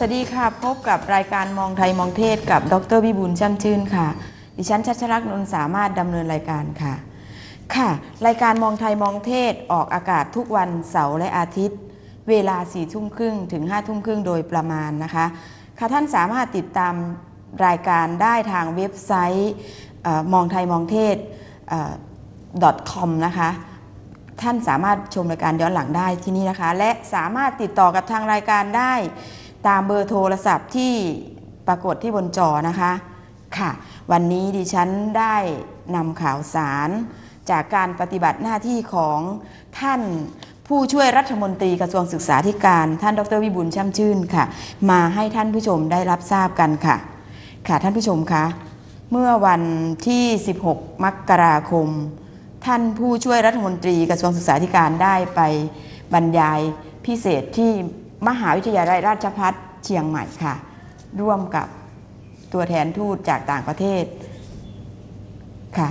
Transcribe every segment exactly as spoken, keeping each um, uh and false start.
วัสดีค่ะพบกับรายการมองไทยมองเทศกับดร.วิบูลย์ช่ำชื่นค่ะดิฉันชัชลักษณ์นนท์สามารถดำเนินรายการค่ะค่ะรายการมองไทยมองเทศออกอากาศทุกวันเสาร์และอาทิตย์เวลาสี่ทุ่มครึ่งถึงห้าทุ่มครึ่งโดยประมาณนะคะค่ะท่านสามารถติดตามรายการได้ทางเว็บไซต์มองไทยมองเทศ .com นะคะท่านสามารถชมรายการย้อนหลังได้ที่นี่นะคะและสามารถติดต่อกับทางรายการได้ตามเบอร์โทรศัพท์ที่ปรากฏที่บนจอนะคะค่ะวันนี้ดิฉันได้นำข่าวสารจากการปฏิบัติหน้าที่ของท่านผู้ช่วยรัฐมนตรีกระทรวงศึกษาธิการท่านดร.วิบูลย์ช่ำชื่นค่ะมาให้ท่านผู้ชมได้รับทราบกันค่ะค่ะท่านผู้ชมคะเมื่อวันที่สิบหกมกราคมท่านผู้ช่วยรัฐมนตรีกระทรวงศึกษาธิการได้ไปบรรยายพิเศษที่มหาวิทยาลัยราชภัฏเชียงใหม่ค่ะร่วมกับตัวแทนทูตจากต่างประเทศค่ะ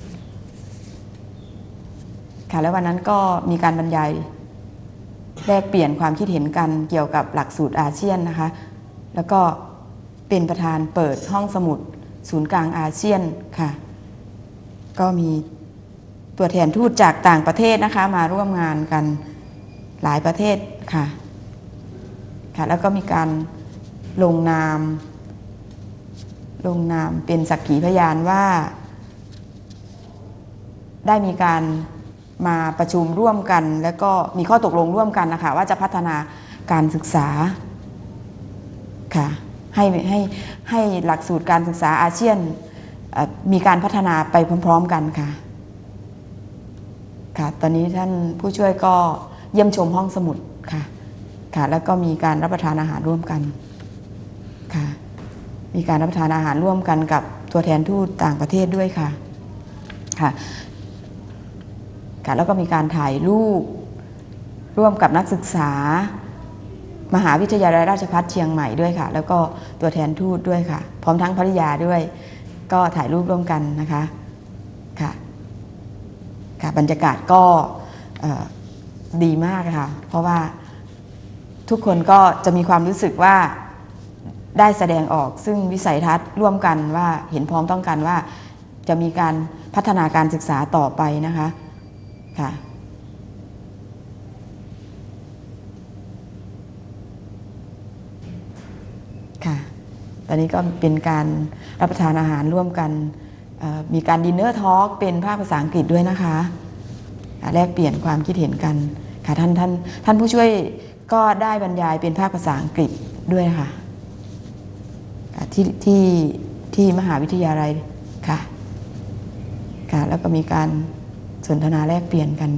ค่ะแล้ววันนั้นก็มีการบรรยายแลกเปลี่ยนความคิดเห็นกันเกี่ยวกับหลักสูตรอาเซียนนะคะแล้วก็เป็นประธานเปิดห้องสมุดศูนย์กลางอาเซียนค่ะก็มีตัวแทนทูตจากต่างประเทศนะคะมาร่วมงานกันหลายประเทศค่ะค่ะแล้วก็มีการลงนามลงนามเป็นสักขีพยานว่าได้มีการมาประชุมร่วมกันแล้วก็มีข้อตกลงร่วมกันนะคะว่าจะพัฒนาการศึกษาค่ะให้ให้ให้หลักสูตรการศึกษาอาเซียนมีการพัฒนาไปพร้อมๆกันค่ะค่ะตอนนี้ท่านผู้ช่วยก็เยี่ยมชมห้องสมุดค่ะค่ะแล้วก็มีการรับประทานอาหารร่วมกันค่ะมีการรับประทานอาหารร่วมกันกับตัวแทนทูตต่างประเทศด้วยค่ะค่ะค่ะแล้วก็มีการถ่ายรูปร่วมกับนักศึกษามหาวิทยาลัยราชภัฏเชียงใหม่ด้วยค่ะแล้วก็ตัวแทนทูตด้วยค่ะพร้อมทั้งภริยาด้วยก็ถ่ายรูปร่วมกันนะคะค่ะค่ะบรรยากาศก็ดีมากค่ะเพราะว่าทุกคนก็จะมีความรู้สึกว่าได้แสดงออกซึ่งวิสัยทัศน์ร่วมกันว่าเห็นพร้อมต้องกันว่าจะมีการพัฒนาการศึกษาต่อไปนะคะค่ะค่ะตอนนี้ก็เป็นการรับประทานอาหารร่วมกันมีการดินเนอร์ทอล์กเป็นภาคภาษาอังกฤษด้วยนะคะแลกเปลี่ยนความคิดเห็นกันค่ะท่านท่านท่านผู้ช่วยก็ได้บรรยายเป็นภาคภาษาอังกฤษด้วยค่ะที่ที่ที่มหาวิทยาลัยค่ะค่ะแล้วก็มีการสนทนาแลกเปลี่ยนกัน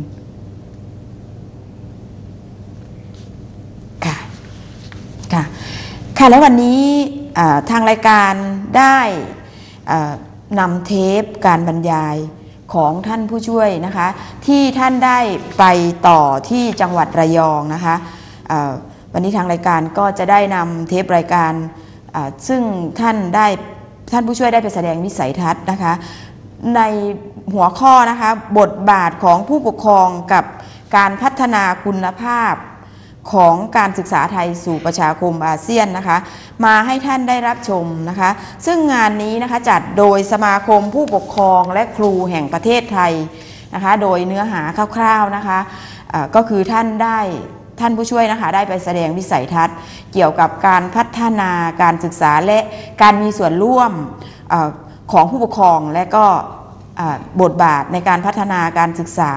ค่ะค่ะค่ะแล้ววันนี้ทางรายการได้นำเทปการบรรยายของท่านผู้ช่วยนะคะที่ท่านได้ไปต่อที่จังหวัดระยองนะคะวันนี้ทางรายการก็จะได้นำเทปรายการซึ่งท่านได้ท่านผู้ช่วยได้ไปแสดงวิสัยทัศน์นะคะในหัวข้อนะคะบทบาทของผู้ปกครองกับการพัฒนาคุณภาพของการศึกษาไทยสู่ประชาคมอาเซียนนะคะมาให้ท่านได้รับชมนะคะซึ่งงานนี้นะคะจัดโดยสมาคมผู้ปกครองและครูแห่งประเทศไทยนะคะโดยเนื้อหาคร่าวๆนะคะก็คือท่านได้ท่านผู้ช่วยนะคะได้ไปแสดงวิสัยทัศน์เกี่ยวกับการพัฒนาการศึกษาและการมีส่วนร่วมของผู้ปกครองและก็บทบาทในการพัฒนาการศึกษา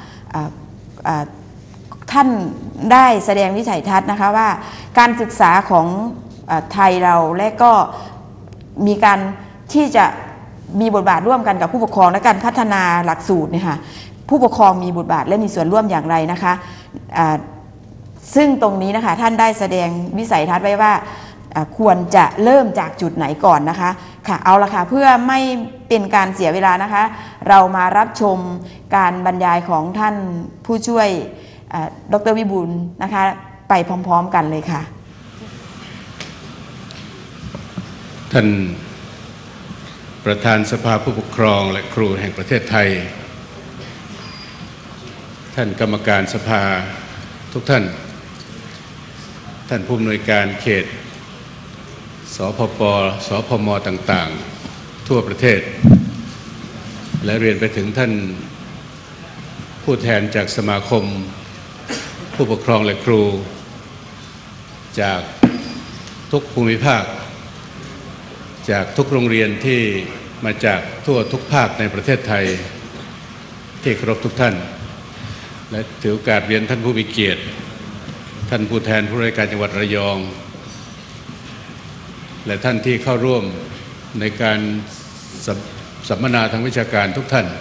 ท่านได้แสดงวิสัยทัศน์นะคะว่าการศึกษาของไทยเราและก็มีการที่จะมีบทบาทร่วมกันกับผู้ปกครองและการพัฒนาหลักสูตรเนี่ยค่ะผู้ปกครองมีบทบาทและมีส่วนร่วมอย่างไรนะคะซึ่งตรงนี้นะคะท่านได้แสดงวิสัยทัศน์ไว้ว่าควรจะเริ่มจากจุดไหนก่อนนะคะค่ะเอาละค่ะเพื่อไม่เป็นการเสียเวลานะคะเรามารับชมการบรรยายของท่านผู้ช่วยดร.วิบูลย์นะคะไปพร้อมๆกันเลยค่ะท่านประธานสภาผู้ปกครองและครูแห่งประเทศไทยท่านกรรมการสภาทุกท่านท่านผู้อำนวยการเขตสพปสพมต่างๆทั่วประเทศและเรียนไปถึงท่านผู้แทนจากสมาคมผู้ปกครองและครูจากทุกภูมิภาคจากทุกโรงเรียนที่มาจากทั่วทุกภาคในประเทศไทยที่เคารพทุกท่านและถือโอกาสเรียนท่านผู้มีเกียรติท่านผู้แทนผู้ราชการจังหวัดระยองและท่านที่เข้าร่วมในการสัมมนาทางวิชาการทุกท่าน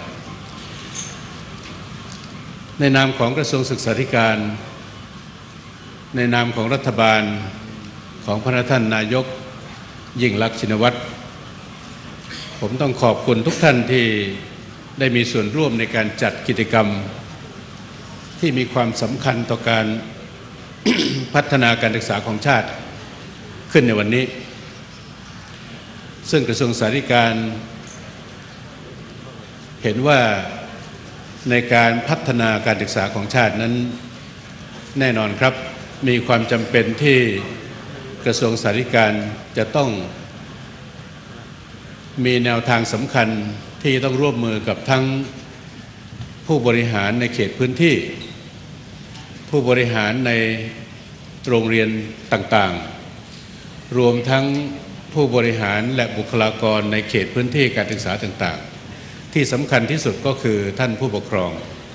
ในนามของกระทรวงศึกษาธิการในนามของรัฐบาลของพระท่านนายกยิ่งลักษณ์ชินวัตรผมต้องขอบคุณทุกท่านที่ได้มีส่วนร่วมในการจัดกิจกรรมที่มีความสำคัญต่อการ พัฒนาการศึกษาของชาติขึ้นในวันนี้ซึ่งกระทรวงศึกษาธิการเห็นว่าในการพัฒนาการศึกษาของชาตินั้นแน่นอนครับมีความจำเป็นที่กระทรวงศึกษาธิการจะต้องมีแนวทางสำคัญที่ต้องร่วมมือกับทั้งผู้บริหารในเขตพื้นที่ผู้บริหารในโรงเรียนต่างๆรวมทั้งผู้บริหารและบุคลากรในเขตพื้นที่การศึกษาต่างๆที่สำคัญที่สุดก็คือท่านผู้ปกครอง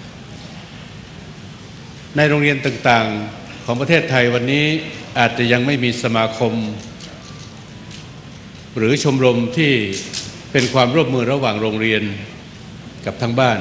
ในโรงเรียนต่างๆของประเทศไทยวันนี้อาจจะยังไม่มีสมาคมหรือชมรมที่เป็นความร่วมมือระหว่างโรงเรียนกับทางบ้าน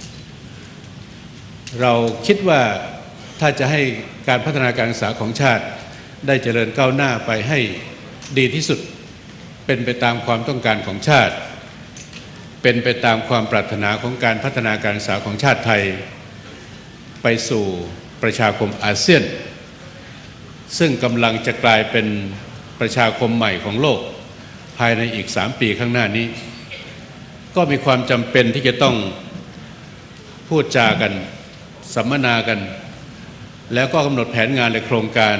เราคิดว่าถ้าจะให้การพัฒนาการศึกษาของชาติได้เจริญก้าวหน้าไปให้ดีที่สุดเป็นไปตามความต้องการของชาติเป็นไปตามความปรารถนาของการพัฒนาการศึกษาของชาติไทยไปสู่ประชาคมอาเซียนซึ่งกำลังจะกลายเป็นประชาคมใหม่ของโลกภายในอีกสามปีข้างหน้านี้ก็มีความจำเป็นที่จะต้องพูดจากันสัมมนากันแล้วก็กำหนดแผนงานและโครงการ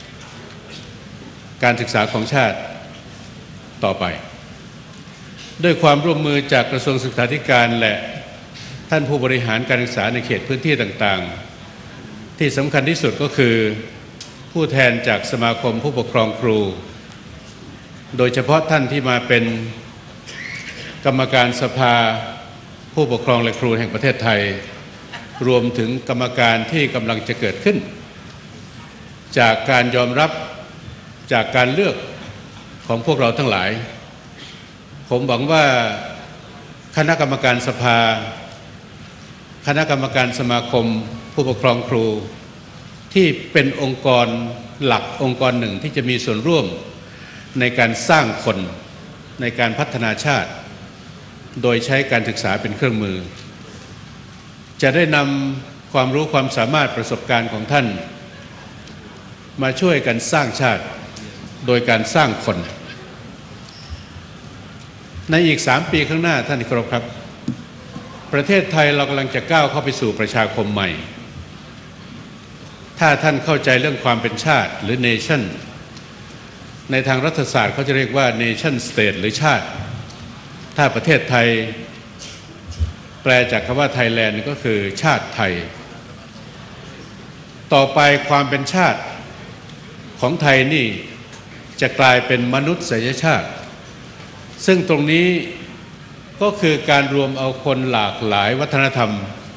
การศึกษาของชาติต่อไปด้วยความร่วมมือจากกระทรวงศึกษาธิการและท่านผู้บริหารการศึกษาในเขตพื้นที่ต่างๆที่สำคัญที่สุดก็คือผู้แทนจากสมาคมผู้ปกครองครูโดยเฉพาะท่านที่มาเป็นกรรมการสภาผู้ปกครองและครูแห่งประเทศไทยรวมถึงกรรมการที่กำลังจะเกิดขึ้นจากการยอมรับจากการเลือกของพวกเราทั้งหลายผมหวังว่าคณะกรรมการสภาคณะกรรมการสมาคมผู้ปกครองครูที่เป็นองค์กรหลักองค์กรหนึ่งที่จะมีส่วนร่วมในการสร้างคนในการพัฒนาชาติโดยใช้การศึกษาเป็นเครื่องมือจะได้นำความรู้ความสามารถประสบการณ์ของท่านมาช่วยกันสร้างชาติโดยการสร้างคนในอีกสามปีข้างหน้าท่านที่เคารพครับประเทศไทยเรากำลังจะก้าวเข้าไปสู่ประชาคมใหม่ถ้าท่านเข้าใจเรื่องความเป็นชาติหรือ nation ในทางรัฐศาสตร์เขาจะเรียกว่า nation state หรือชาติถ้าประเทศไทยแปลจากคำว่า Thailand ก็คือชาติไทยต่อไปความเป็นชาติของไทยนี่จะกลายเป็นมนุษยชาติซึ่งตรงนี้ก็คือการรวมเอาคนหลากหลายวัฒนธรรม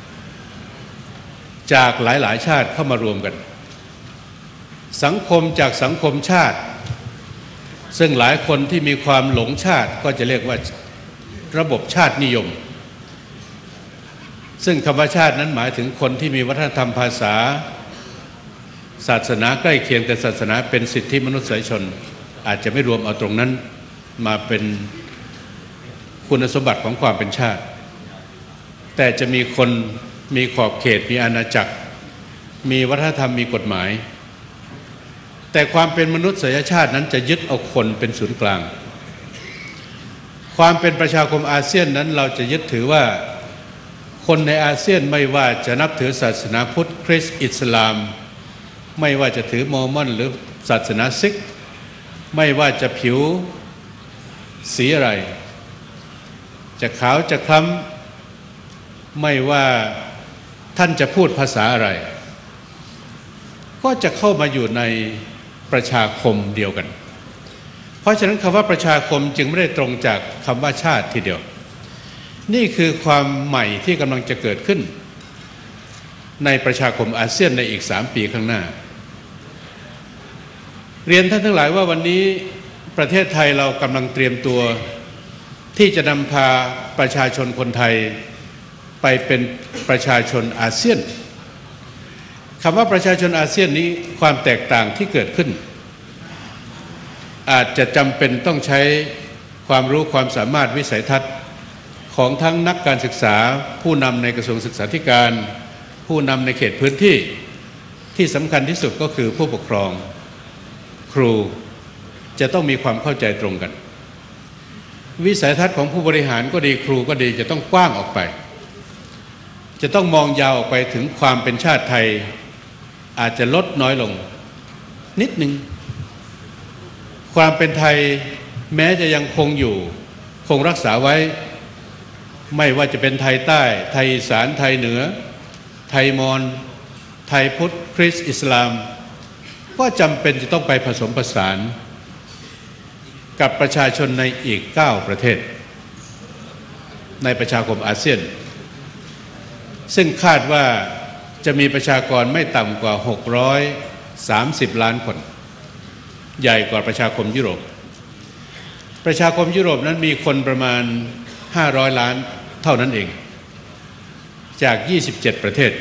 จากหลายๆชาติเข้ามารวมกันสังคมจากสังคมชาติซึ่งหลายคนที่มีความหลงชาติก็จะเรียกว่าระบบชาตินิยมซึ่งคำว่าชาตินั้นหมายถึงคนที่มีวัฒนธรรมภาษาศาสนาใกล้เคียงแต่ศาสนาเป็นสิทธิมนุษยชนอาจจะไม่รวมเอาตรงนั้นมาเป็นคุณสมบัติของความเป็นชาติแต่จะมีคนมีขอบเขตมีอาณาจักรมีวัฒนธรรมมีกฎหมายแต่ความเป็นมนุษยชาตินั้นจะยึดเอาคนเป็นศูนย์กลางความเป็นประชาคมอาเซียนนั้นเราจะยึดถือว่าคนในอาเซียนไม่ว่าจะนับถือศาสนาพุทธคริสต์อิสลามไม่ว่าจะถือมอร์มอนหรือศาสนาซิกไม่ว่าจะผิวสีอะไรจะขาวจะคล้ำไม่ว่าท่านจะพูดภาษาอะไรก็จะเข้ามาอยู่ในประชาคมเดียวกันเพราะฉะนั้นคำว่าประชาคมจึงไม่ได้ตรงจากคำว่าชาติทีเดียวนี่คือความใหม่ที่กำลังจะเกิดขึ้นในประชาคมอาเซียนในอีกสามปีข้างหน้าเรียนท่านทั้งหลายว่าวันนี้ประเทศไทยเรากำลังเตรียมตัวที่จะนำพาประชาชนคนไทยไปเป็นประชาชนอาเซียนคำว่าประชาชนอาเซียนนี้ความแตกต่างที่เกิดขึ้นอาจจะจำเป็นต้องใช้ความรู้ความสามารถวิสัยทัศน์ของทั้งนักการศึกษาผู้นำในกระทรวงศึกษาธิการผู้นำในเขตพื้นที่ที่สำคัญที่สุดก็คือผู้ปกครองครูจะต้องมีความเข้าใจตรงกันวิสัยทัศน์ของผู้บริหารก็ดีครูก็ดีจะต้องกว้างออกไปจะต้องมองยาวออกไปถึงความเป็นชาติไทยอาจจะลดน้อยลงนิดหนึ่งความเป็นไทยแม้จะยังคงอยู่คงรักษาไว้ไม่ว่าจะเป็นไทยใต้ไทยอีสานไทยเหนือไทยมอญไทยพุทธคริสต์อิสลามก็จำเป็นจะต้องไปผสมผสานกับประชาชนในอีกเก้าประเทศในประชาคมอาเซียนซึ่งคาดว่าจะมีประชากรไม่ต่ำกว่าหกร้อยสามสิบล้านคนใหญ่กว่าประชาคมยุโรปประชาคมยุโรปนั้นมีคนประมาณห้าร้อยล้านเท่านั้นเองจากยี่สิบเจ็ดประเทศ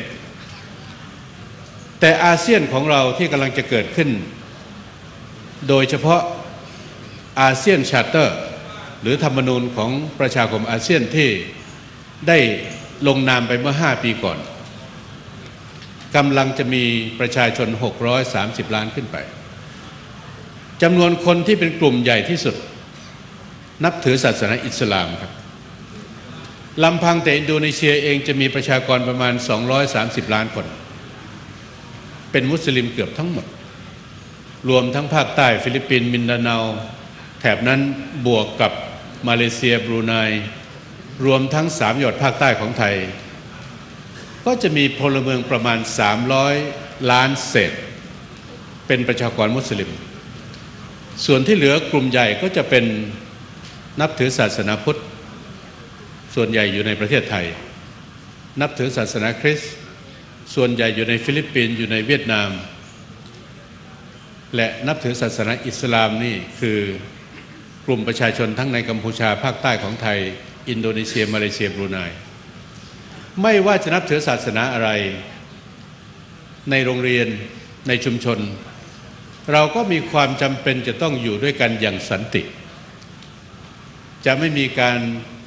แต่อาเซียนของเราที่กำลังจะเกิดขึ้นโดยเฉพาะอาเซียนชาร์เตอร์หรือธรรมนูญของประชาคมอาเซียนที่ได้ลงนามไปเมื่อห้าปีก่อนกำลังจะมีประชาชนหกร้อยสามสิบล้านขึ้นไปจำนวนคนที่เป็นกลุ่มใหญ่ที่สุดนับถือศาสนาอิสลามครับลำพังแต่อินโดนีเซียเองจะมีประชากรประมาณสองร้อยสามสิบล้านคนเป็นมุสลิมเกือบทั้งหมดรวมทั้งภาคใต้ฟิลิปปินส์มินดาเนาแถบนั้นบวกกับมาเลเซียบรูไนรวมทั้งสามหยอดภาคใต้ของไทยก็จะมีพลเมืองประมาณสามร้อยล้านเศษเป็นประชากรมุสลิมส่วนที่เหลือกลุ่มใหญ่ก็จะเป็นนับถือศาสนาพุทธส่วนใหญ่อยู่ในประเทศไทยนับถือศาสนาคริสต์ส่วนใหญ่อยู่ในฟิลิปปินส์อยู่ในเวียดนามและนับถือศาสนาอิสลามนี่คือกลุ่มประชาชนทั้งในกัมพูชาภาคใต้ของไทยอินโดนีเซียมาเลเซียบรูไนไม่ว่าจะนับถือศาสนาอะไรในโรงเรียนในชุมชนเราก็มีความจำเป็นจะต้องอยู่ด้วยกันอย่างสันติจะไม่มีการ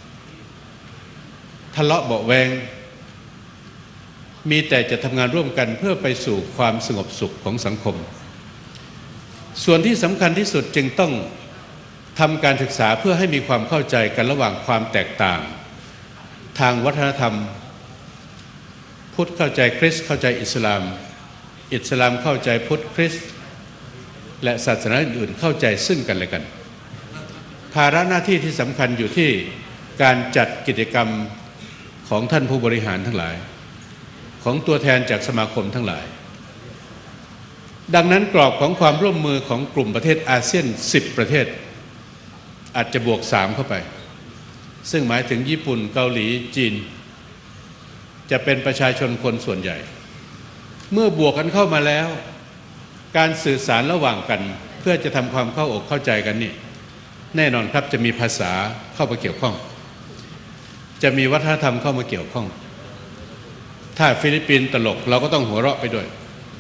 ทะเลาะเบาะแวงมีแต่จะทำงานร่วมกันเพื่อไปสู่ความสงบสุขของสังคมส่วนที่สำคัญที่สุดจึงต้องทำการศึกษาเพื่อให้มีความเข้าใจกันระหว่างความแตกต่างทางวัฒนธรรมพุทธเข้าใจคริสต์เข้าใจอิสลามอิสลามเข้าใจพุทธคริสต์และศาสนาอื่นๆเข้าใจซึ่งกันและกันภาระหน้าที่ที่สำคัญอยู่ที่การจัดกิจกรรมของท่านผู้บริหารทั้งหลายของตัวแทนจากสมาคมทั้งหลายดังนั้นกรอบของความร่วมมือของกลุ่มประเทศอาเซียนสิบประเทศอาจจะบวกสามเข้าไปซึ่งหมายถึงญี่ปุ่นเกาหลีจีนจะเป็นประชาชนคนส่วนใหญ่เมื่อบวกกันเข้ามาแล้วการสื่อสารระหว่างกันเพื่อจะทำความเข้าอกเข้าใจกันนี่แน่นอนครับจะมีภาษาเข้ามาเกี่ยวข้องจะมีวัฒนธรรมเข้ามาเกี่ยวข้องถ้าฟิลิปปินส์ตลกเราก็ต้องหัวเราะไปด้วย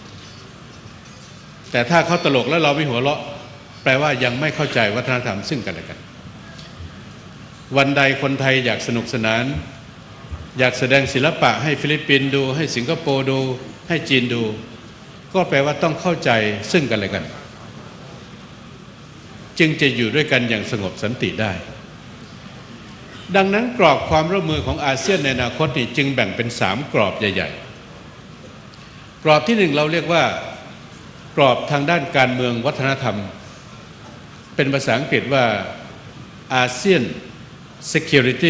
แต่ถ้าเขาตลกแล้วเราไม่หัวเราะแปลว่ายังไม่เข้าใจวัฒนธรรมซึ่งกันและกันวันใดคนไทยอยากสนุกสนานอยากแสดงศิลปะให้ฟิลิปปินส์ดูให้สิงคโปร์ดูให้จีนดูก็แปลว่าต้องเข้าใจซึ่งกันและกันจึงจะอยู่ด้วยกันอย่างสงบสันติได้ดังนั้นกรอบความร่วมมือของอาเซียนในอนาคตนี้จึงแบ่งเป็นสามกรอบใหญ่ๆกรอบที่หนึ่งเราเรียกว่ากรอบทางด้านการเมืองวัฒนธรรมเป็นภาษาอังกฤษว่า ASEAN Security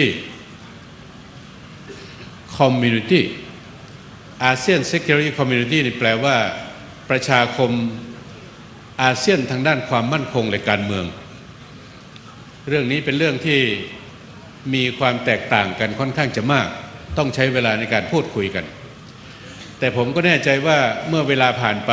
Community ASEAN Security Community นี่แปลว่าประชาคมอาเซียนทางด้านความมั่นคงและการเมืองเรื่องนี้เป็นเรื่องที่มีความแตกต่างกันค่อนข้างจะมากต้องใช้เวลาในการพูดคุยกันแต่ผมก็แน่ใจว่าเมื่อเวลาผ่านไป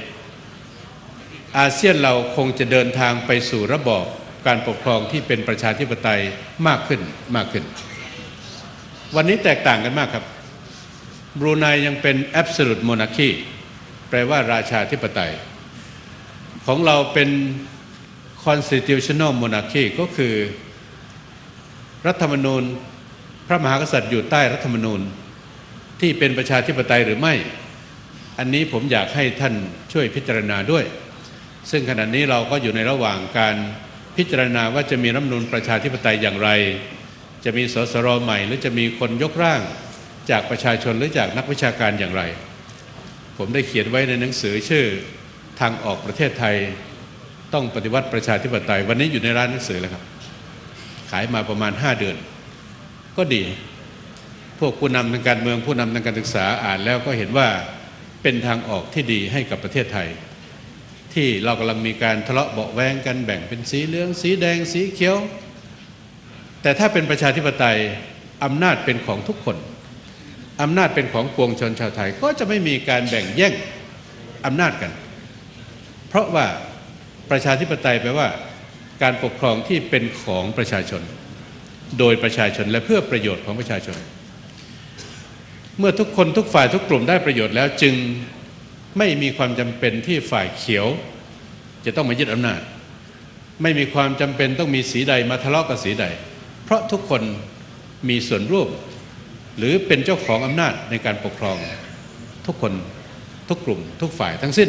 อาเซียนเราคงจะเดินทางไปสู่ระบอบการปกครองที่เป็นประชาธิปไตยมากขึ้นมากขึ้นวันนี้แตกต่างกันมากครับบรูไนยังเป็น absolute monarchy แปลว่าราชาธิปไตยของเราเป็น constitutional monarchy ก็คือรัฐธรรมนูญพระมหากษัตริย์อยู่ใต้รัฐธรรมนูญที่เป็นประชาธิปไตยหรือไม่อันนี้ผมอยากให้ท่านช่วยพิจารณาด้วยซึ่งขณะนี้เราก็อยู่ในระหว่างการพิจารณาว่าจะมีรัฐธรรมนูญประชาธิปไตยอย่างไรจะมีสสรใหม่หรือจะมีคนยกร่างจากประชาชนหรือจากนักวิชาการอย่างไรผมได้เขียนไว้ในหนังสือชื่อทางออกประเทศไทยต้องปฏิวัติประชาธิปไตยวันนี้อยู่ในร้านหนังสือแล้วครับขายมาประมาณห้าเดือนก็ดีพวกผู้นำทางการเมืองผู้นำทางการศึกษาอ่านแล้วก็เห็นว่าเป็นทางออกที่ดีให้กับประเทศไทยที่เรากำลังมีการทะเลาะเบาะแว้งกันแบ่งเป็นสีเหลืองสีแดงสีเขียวแต่ถ้าเป็นประชาธิปไตยอำนาจเป็นของทุกคนอำนาจเป็นของปวงชนชาวไทยก็จะไม่มีการแบ่งแย่งอำนาจกันเพราะว่าประชาธิปไตยแปลว่าการปกครองที่เป็นของประชาชนโดยประชาชนและเพื่อประโยชน์ของประชาชนเมื่อทุกคนทุกฝ่ายทุกกลุ่มได้ประโยชน์แล้วจึงไม่มีความจำเป็นที่ฝ่ายเขียวจะต้องมายึดอำนาจไม่มีความจำเป็นต้องมีสีใดมาทะเลาะกับสีใดเพราะทุกคนมีส่วนร่วมหรือเป็นเจ้าของอำนาจในการปกครองทุกคนทุกกลุ่มทุกฝ่ายทั้งสิ้น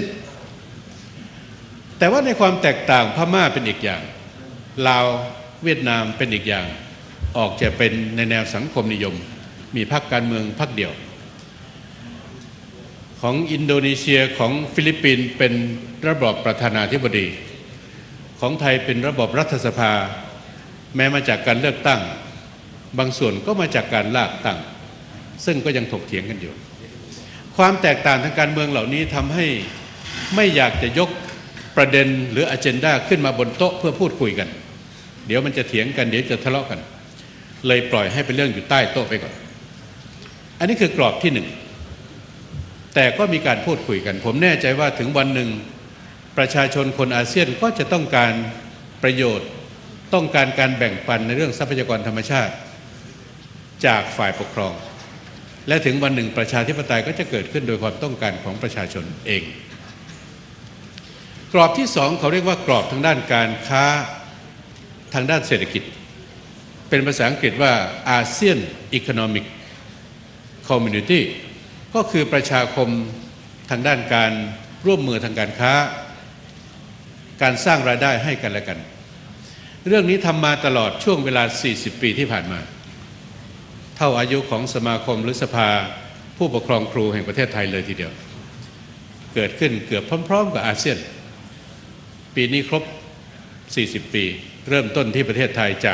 แต่ว่าในความแตกต่างพม่าเป็นอีกอย่างลาวเวียดนามเป็นอีกอย่างออกจะเป็นในแนวสังคมนิยมมีพรรคการเมืองพรรคเดียวของอินโดนีเซียของฟิลิปปินส์เป็นระบอบประธานาธิบดีของไทยเป็นระบอบรัฐสภาแม้มาจากการเลือกตั้งบางส่วนก็มาจากการลากตั้งซึ่งก็ยังถกเถียงกันอยู่ความแตกต่างทางการเมืองเหล่านี้ทำให้ไม่อยากจะยกประเด็นหรืออเจนดาขึ้นมาบนโต๊ะเพื่อพูดคุยกันเดี๋ยวมันจะเถียงกันเดี๋ยวจะทะเลาะกันเลยปล่อยให้เป็นเรื่องอยู่ใต้โต๊ะไปก่อนอันนี้คือกรอบที่หนึ่งแต่ก็มีการพูดคุยกันผมแน่ใจว่าถึงวันหนึ่งประชาชนคนอาเซียนก็จะต้องการประโยชน์ต้องการการแบ่งปันในเรื่องทรัพยากรธรรมชาติจากฝ่ายปกครองและถึงวันหนึ่งประชาธิปไตยก็จะเกิดขึ้นโดยความต้องการของประชาชนเองกรอบที่สองเขาเรียกว่ากรอบทางด้านการค้าทางด้านเศรษฐกิจเป็นภาษาอังกฤษว่า ASEAN Economic Community ก็คือประชาคมทางด้านการร่วมมือทางการค้าการสร้างรายได้ให้กันและกันเรื่องนี้ทำมาตลอดช่วงเวลาสี่สิบปีที่ผ่านมาเท่าอายุของสมาคมหรือสภาผู้ปกครองครูแห่งประเทศไทยเลยทีเดียวเกิดขึ้นเกือบพร้อมๆกับอาเซียนปีนี้ครบสี่สิบปีเริ่มต้นที่ประเทศไทยจาก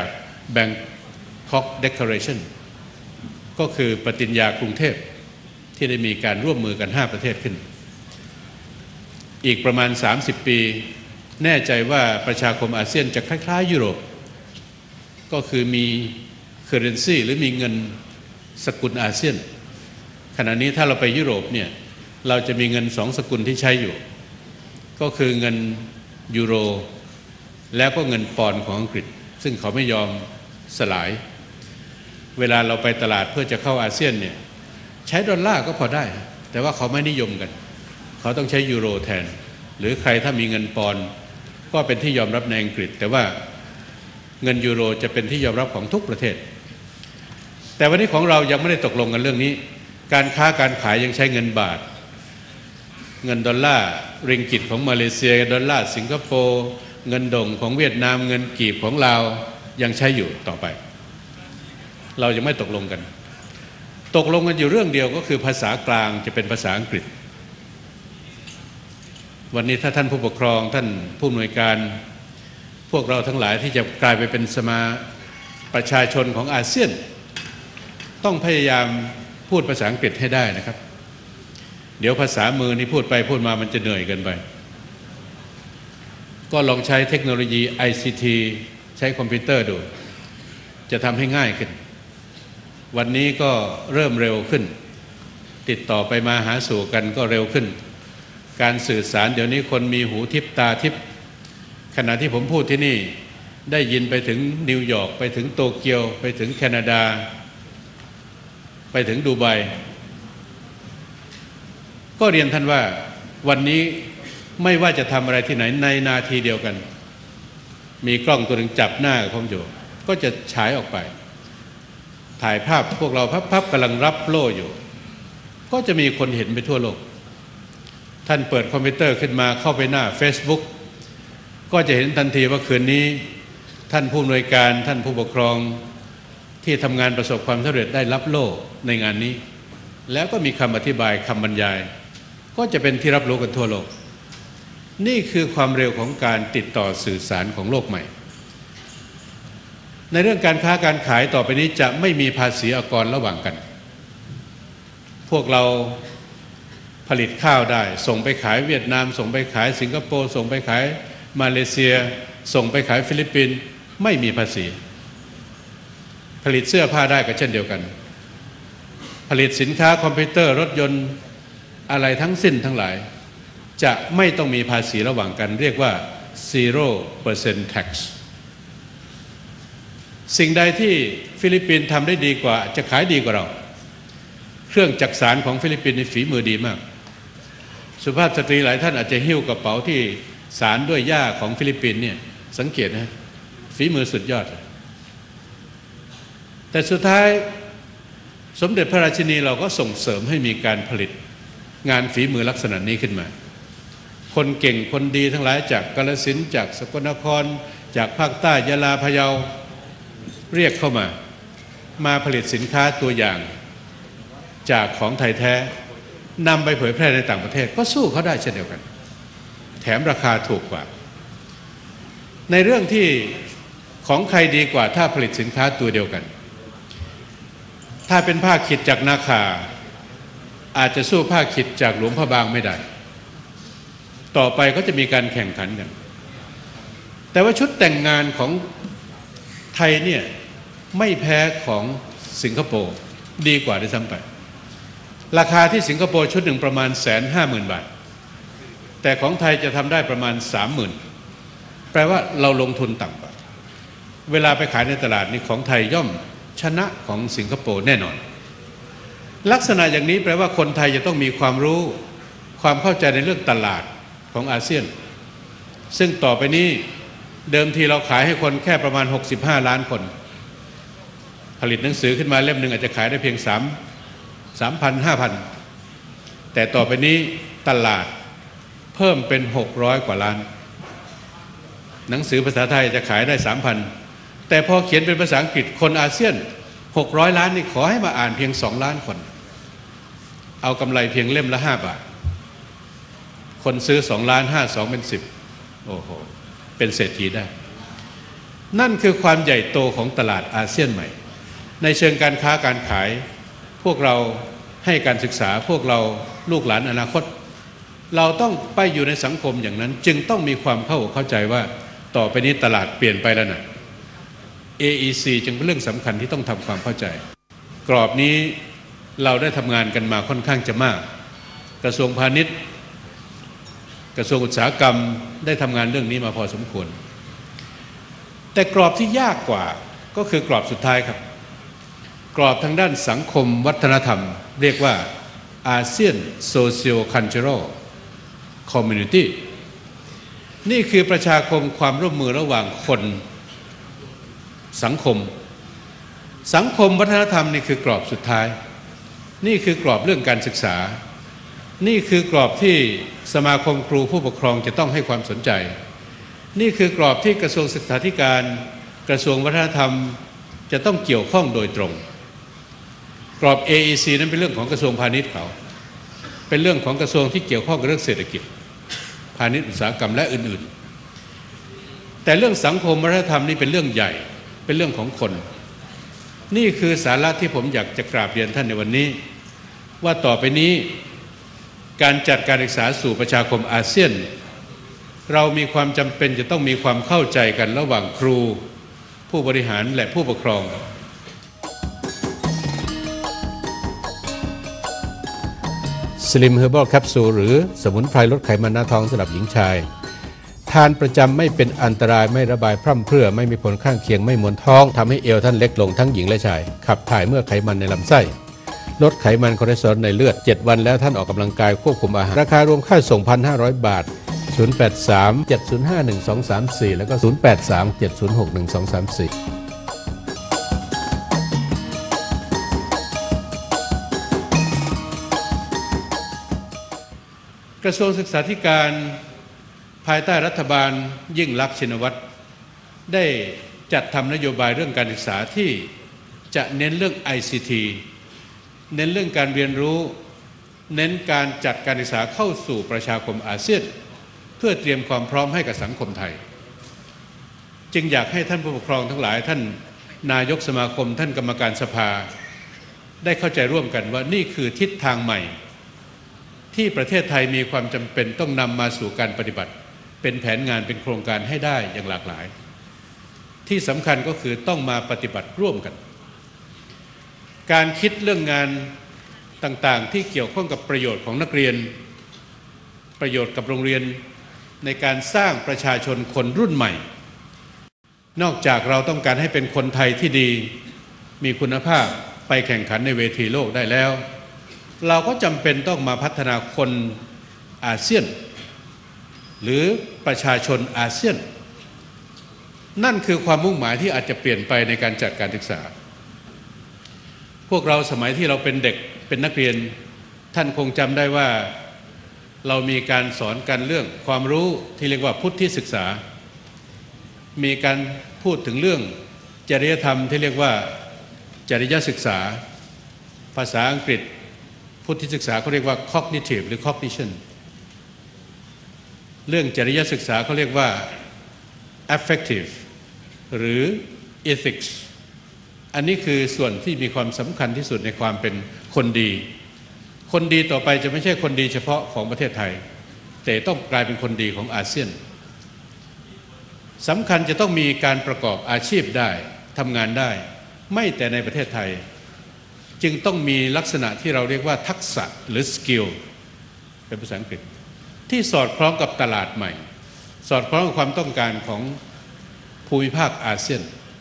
Bangkok Declaration ก็คือปฏิญญากรุงเทพที่ได้มีการร่วมมือกันห้าประเทศขึ้นอีกประมาณสามสิบปีแน่ใจว่าประชาคมอาเซียนจะคล้ายๆยุโรปก็คือมี currency หรือมีเงินสกุลอาเซียนขณะนี้ถ้าเราไปยุโรปเนี่ยเราจะมีเงินสองสกุลที่ใช้อยู่ก็คือเงินยูโรแล้วก็เงินปอนด์ของอังกฤษซึ่งเขาไม่ยอมสลายเวลาเราไปตลาดเพื่อจะเข้าอาเซียนเนี่ยใช้ดอลลาร์ก็พอได้แต่ว่าเขาไม่นิยมกันเขาต้องใช้ยูโรแทนหรือใครถ้ามีเงินปอนด์ก็เป็นที่ยอมรับในอังกฤษแต่ว่าเงินยูโรจะเป็นที่ยอมรับของทุกประเทศแต่วันนี้ของเรายังไม่ได้ตกลงกันเรื่องนี้การค้าการขายยังใช้เงินบาทเงินดอลลาร์ริงกิตของมาเลเซียดอลลาร์สิงคโปร์เงินดงของเวียดนามเงินกีบของลาวยังใช้อยู่ต่อไปเรายังไม่ตกลงกันตกลงกันอยู่เรื่องเดียวก็คือภาษากลางจะเป็นภาษาอังกฤษวันนี้ถ้าท่านผู้ปกครองท่านผู้อำนวยการพวกเราทั้งหลายที่จะกลายไปเป็นสมาประชาชนของอาเซียนต้องพยายามพูดภาษาอังกฤษให้ได้นะครับเดี๋ยวภาษามือนี่พูดไปพูดมามันจะเหนื่อยเกินไปก็ลองใช้เทคโนโลยี ไอ ซี ที ใช้คอมพิวเตอร์ดูจะทำให้ง่ายขึ้นวันนี้ก็เริ่มเร็วขึ้นติดต่อไปมาหาสู่กันก็เร็วขึ้นการสื่อสารเดี๋ยวนี้คนมีหูทิพตาทิพขณะที่ผมพูดที่นี่ได้ยินไปถึงนิวยอร์กไปถึงโตเกียวไปถึงแคนาดาไปถึงดูไบก็เรียนท่านว่าวันนี้ไม่ว่าจะทำอะไรที่ไหนในนาทีเดียวกันมีกล้องตัวหนึ่งจับหน้าผมอยู่ก็จะฉายออกไปถ่ายภาพพวกเราพับๆกำลังรับโล่อยู่ก็จะมีคนเห็นไปทั่วโลกท่านเปิดคอมพิวเตอร์ขึ้นมาเข้าไปหน้า Facebook ก็จะเห็นทันทีว่าคืนนี้ท่านผู้อำนวยการท่านผู้ปกครองที่ทำงานประสบความสำเร็จได้รับโล่ในงานนี้แล้วก็มีคำอธิบายคำบรรยายก็จะเป็นที่รับรู้กันทั่วโลกนี่คือความเร็วของการติดต่อสื่อสารของโลกใหม่ในเรื่องการค้าการขายต่อไปนี้จะไม่มีภาษีอากรระหว่างกันพวกเราผลิตข้าวได้ส่งไปขายเวียดนามส่งไปขายสิงคโปร์ส่งไปขายมาเลเซียส่งไปขายฟิลิปปินส์ไม่มีภาษีผลิตเสื้อผ้าได้ก็เช่นเดียวกันผลิตสินค้าคอมพิวเตอร์รถยนต์อะไรทั้งสิ้นทั้งหลายจะไม่ต้องมีภาษีระหว่างกันเรียกว่า zero percent tax สิ่งใดที่ฟิลิปปินส์ทำได้ดีกว่าจะขายดีกว่าเราเครื่องจักสานของฟิลิปปินส์ฝีมือดีมากสุภาพสตรีหลายท่านอาจจะหิ้วกระเป๋าที่สารด้วยหญ้าของฟิลิปปินส์เนี่ยสังเกตนะฝีมือสุดยอดแต่สุดท้ายสมเด็จพระราชินีเราก็ส่งเสริมให้มีการผลิตงานฝีมือลักษณะนี้ขึ้นมาคนเก่งคนดีทั้งหลายจากกาฬสินธุ์จากสกลนครจากภาคใต้ยะลาพะเยาเรียกเข้ามามาผลิตสินค้าตัวอย่างจากของไทยแท้นำไปเผยแพร่ในต่างประเทศก็สู้เขาได้เช่นเดียวกันแถมราคาถูกกว่าในเรื่องที่ของใครดีกว่าถ้าผลิตสินค้าตัวเดียวกันถ้าเป็นผ้าขิดจากนาคาอาจจะสู้ผ้าขิดจากหลวงพระบางไม่ได้ต่อไปก็จะมีการแข่งขันกันแต่ว่าชุดแต่งงานของไทยเนี่ยไม่แพ้ของสิงคโปร์ดีกว่าด้วยซ้ำไปราคาที่สิงคโปร์ชุดหนึ่งประมาณแสนห้าหมื่นบาทแต่ของไทยจะทำได้ประมาณสามหมื่นแปลว่าเราลงทุนต่ำกว่าเวลาไปขายในตลาดนี่ของไทยย่อมชนะของสิงคโปร์แน่นอนลักษณะอย่างนี้แปลว่าคนไทยจะต้องมีความรู้ความเข้าใจในเรื่องตลาดของอาเซียนซึ่งต่อไปนี้เดิมทีเราขายให้คนแค่ประมาณหกสิบห้าล้านคนผลิตหนังสือขึ้นมาเล่มหนึ่งอาจจะขายได้เพียงสามสามพันห้าพันแต่ต่อไปนี้ตลาดเพิ่มเป็นหกร้อยกว่าล้านหนังสือภาษาไทยจะขายได้สามพันแต่พอเขียนเป็นภาษาอังกฤษคนอาเซียนหกร้อยล้านนี่ขอให้มาอ่านเพียงสองล้านคนเอากำไรเพียงเล่มละห้าบาทคนซื้อสองล้านห้าสองเป็นสิบโอ้โหเป็นเศรษฐีได้นั่นคือความใหญ่โตของตลาดอาเซียนใหม่ในเชิงการค้าการขายพวกเราให้การศึกษาพวกเราลูกหลานอนาคตเราต้องไปอยู่ในสังคมอย่างนั้นจึงต้องมีความเข้าเข้าใจว่าต่อไปนี้ตลาดเปลี่ยนไปแล้วนะ เอ อี ซี จึงเป็นเรื่องสำคัญที่ต้องทำความเข้าใจกรอบนี้เราได้ทำงานกันมาค่อนข้างจะมากกระทรวงพาณิชย์กระทรวงอุตสาหกรรมได้ทำงานเรื่องนี้มาพอสมควรแต่กรอบที่ยากกว่าก็คือกรอบสุดท้ายครับกรอบทางด้านสังคมวัฒนธรรมเรียกว่าอาเซียน Socio Cultural Community นี่คือประชาคมความร่วมมือระหว่างคนสังคมสังคมวัฒนธรรมนี่คือกรอบสุดท้ายนี่คือกรอบเรื่องการศึกษานี่คือกรอบที่สมาคมครูผู้ปกครองจะต้องให้ความสนใจนี่คือกรอบที่กระทรวงศึกษาธิการกระทรวงวัฒนธรรมจะต้องเกี่ยวข้องโดยตรงกรอบ เอ อี ซี นั้นเป็นเรื่องของกระทรวงพาณิชย์เขาเป็นเรื่องของกระทรวงที่เกี่ยวข้องกับเรื่องเศรษฐกิจพาณิชย์อุตสาหกรรมและอื่นๆแต่เรื่องสังคมวัฒนธรรมนี่เป็นเรื่องใหญ่เป็นเรื่องของคนนี่คือสาระที่ผมอยากจะกราบเรียนท่านในวันนี้ว่าต่อไปนี้การจัดการศึกษาสู่ประชาคมอาเซียนเรามีความจำเป็นจะต้องมีความเข้าใจกันระหว่างครูผู้บริหารและผู้ปกครองสลิมเฮอร์บอลแคปซูลหรือสมุนไพรลดไขมันหน้าท้องสำหรับหญิงชายทานประจำไม่เป็นอันตรายไม่ระบายพร่ำเพรื่อไม่มีผลข้างเคียงไม่มวนท้องทำให้เอวท่านเล็กลงทั้งหญิงและชายขับถ่ายเมื่อไขมันในลำไส้ลดไขมันคอเลสเตอรอลในเลือดเจ็ดวันแล้วท่านออกกำลังกายควบคุมอาหารราคารวมค่าส่ง หนึ่งพันห้าร้อย บาทศูนย์ แปด สาม เจ็ด ศูนย์ ห้า หนึ่ง สอง สาม สี่แล้วก็ศูนย์ แปด สาม เจ็ด ศูนย์ หก หนึ่ง สอง สาม สี่กระทรวงศึกษาธิการภายใต้รัฐบาลยิ่งลักษณ์ชินวัตรได้จัดทำนโยบายเรื่องการศึกษาที่จะเน้นเรื่อง ไอ ซี ที เน้นเรื่องการเรียนรู้เน้นการจัดการศึกษาเข้าสู่ประชาคมอาเซียนเพื่อเตรียมความพร้อมให้กับสังคมไทยจึงอยากให้ท่านผู้ปกครองทั้งหลายท่านนายกสมาคมท่านกรรมการสภาได้เข้าใจร่วมกันว่านี่คือทิศทางใหม่ที่ประเทศไทยมีความจำเป็นต้องนำมาสู่การปฏิบัติเป็นแผนงานเป็นโครงการให้ได้อย่างหลากหลายที่สำคัญก็คือต้องมาปฏิบัติร่วมกันการคิดเรื่องงานต่างๆที่เกี่ยวข้องกับประโยชน์ของนักเรียนประโยชน์กับโรงเรียนในการสร้างประชาชนคนรุ่นใหม่นอกจากเราต้องการให้เป็นคนไทยที่ดีมีคุณภาพไปแข่งขันในเวทีโลกได้แล้วเราก็จำเป็นต้องมาพัฒนาคนอาเซียนหรือประชาชนอาเซียนนั่นคือความมุ่งหมายที่อาจจะเปลี่ยนไปในการจัดการศึกษาพวกเราสมัยที่เราเป็นเด็กเป็นนักเรียนท่านคงจำได้ว่าเรามีการสอนกันเรื่องความรู้ที่เรียกว่าพุทธิศึกษามีการพูดถึงเรื่องจริยธรรมที่เรียกว่าจริยศึกษาภาษาอังกฤษพุทธิศึกษาเขาเรียกว่า cognitive หรือ cognition เรื่องจริยศึกษาเขาเรียกว่า affective หรือ ethics อันนี้คือส่วนที่มีความสำคัญที่สุดในความเป็นคนดีคนดีต่อไปจะไม่ใช่คนดีเฉพาะของประเทศไทยแต่ต้องกลายเป็นคนดีของอาเซียนสำคัญจะต้องมีการประกอบอาชีพได้ทำงานได้ไม่แต่ในประเทศไทยจึงต้องมีลักษณะที่เราเรียกว่าทักษะหรือ skill เป็นภาษาอังกฤษที่สอดคล้องกับตลาดใหม่สอดคล้องกับความต้องการของภูมิภาคอาเซียน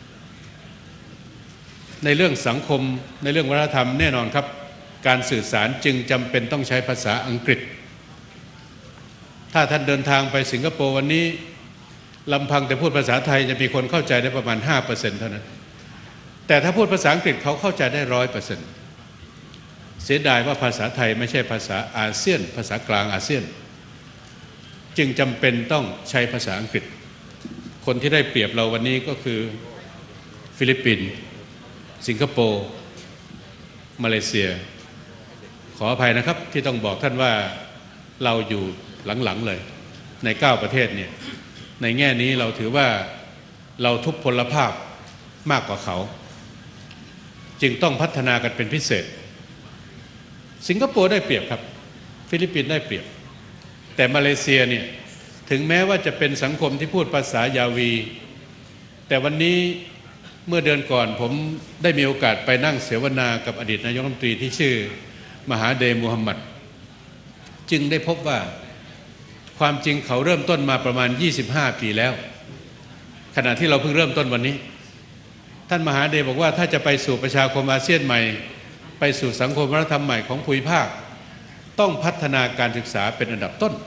ในเรื่องสังคมในเรื่องวัฒนธรรมแน่นอนครับการสื่อสารจึงจำเป็นต้องใช้ภาษาอังกฤษถ้าท่านเดินทางไปสิงคโปร์วันนี้ลำพังแต่พูดภาษาไทยจะมีคนเข้าใจได้ประมาณ ห้าเปอร์เซ็นต์ เท่านั้นแต่ถ้าพูดภาษาอังกฤษเขาเข้าใจได้ ร้อยเปอร์เซ็นต์ เสียดายว่าภาษาไทยไม่ใช่ภาษาอาเซียนภาษากลางอาเซียนจึงจำเป็นต้องใช้ภาษาอังกฤษคนที่ได้เปรียบเราวันนี้ก็คือฟิลิปปินส์สิงคโปร์มาเลเซียขออภัยนะครับที่ต้องบอกท่านว่าเราอยู่หลังๆเลยในเก้าประเทศเนี่ยในแง่นี้เราถือว่าเราทุพพลภาพมากกว่าเขาจึงต้องพัฒนากันเป็นพิเศษสิงคโปร์ได้เปรียบครับฟิลิปปินส์ได้เปรียบแต่มาเลเซียเนี่ยถึงแม้ว่าจะเป็นสังคมที่พูดภาษายาวีแต่วันนี้เมื่อเดือนก่อนผมได้มีโอกาสไปนั่งเสวนากับอดีตนายกรัฐมนตรีที่ชื่อมหาเดมูฮัมหมัดจึงได้พบว่าความจริงเขาเริ่มต้นมาประมาณยี่สิบห้าปีแล้วขณะที่เราเพิ่งเริ่มต้นวันนี้ท่านมหาเดบอกว่าถ้าจะไปสู่ประชาคมอาเซียนใหม่ไปสู่สังคมวัฒนธรรมใหม่ของภูมิภาคต้องพัฒนาการศึกษาเป็นอันดับต้น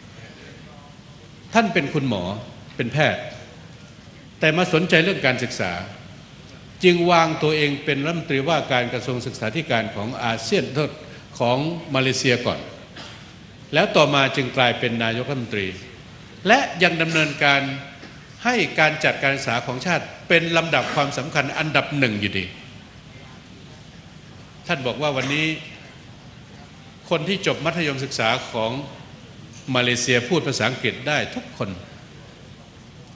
ท่านเป็นคุณหมอเป็นแพทย์แต่มาสนใจเรื่องการศึกษาจึงวางตัวเองเป็นรัฐมนตรีว่าการกระทรวงศึกษาธิการของอาเซียนของมาเลเซียก่อนแล้วต่อมาจึงกลายเป็นนายกรัฐมนตรีและยังดำเนินการให้การจัดการศึกษาของชาติเป็นลำดับความสำคัญอันดับหนึ่งอยู่ดีท่านบอกว่าวันนี้คนที่จบมัธยมศึกษาของมาเลเซียพูดภาษาอังกฤษได้ทุกคน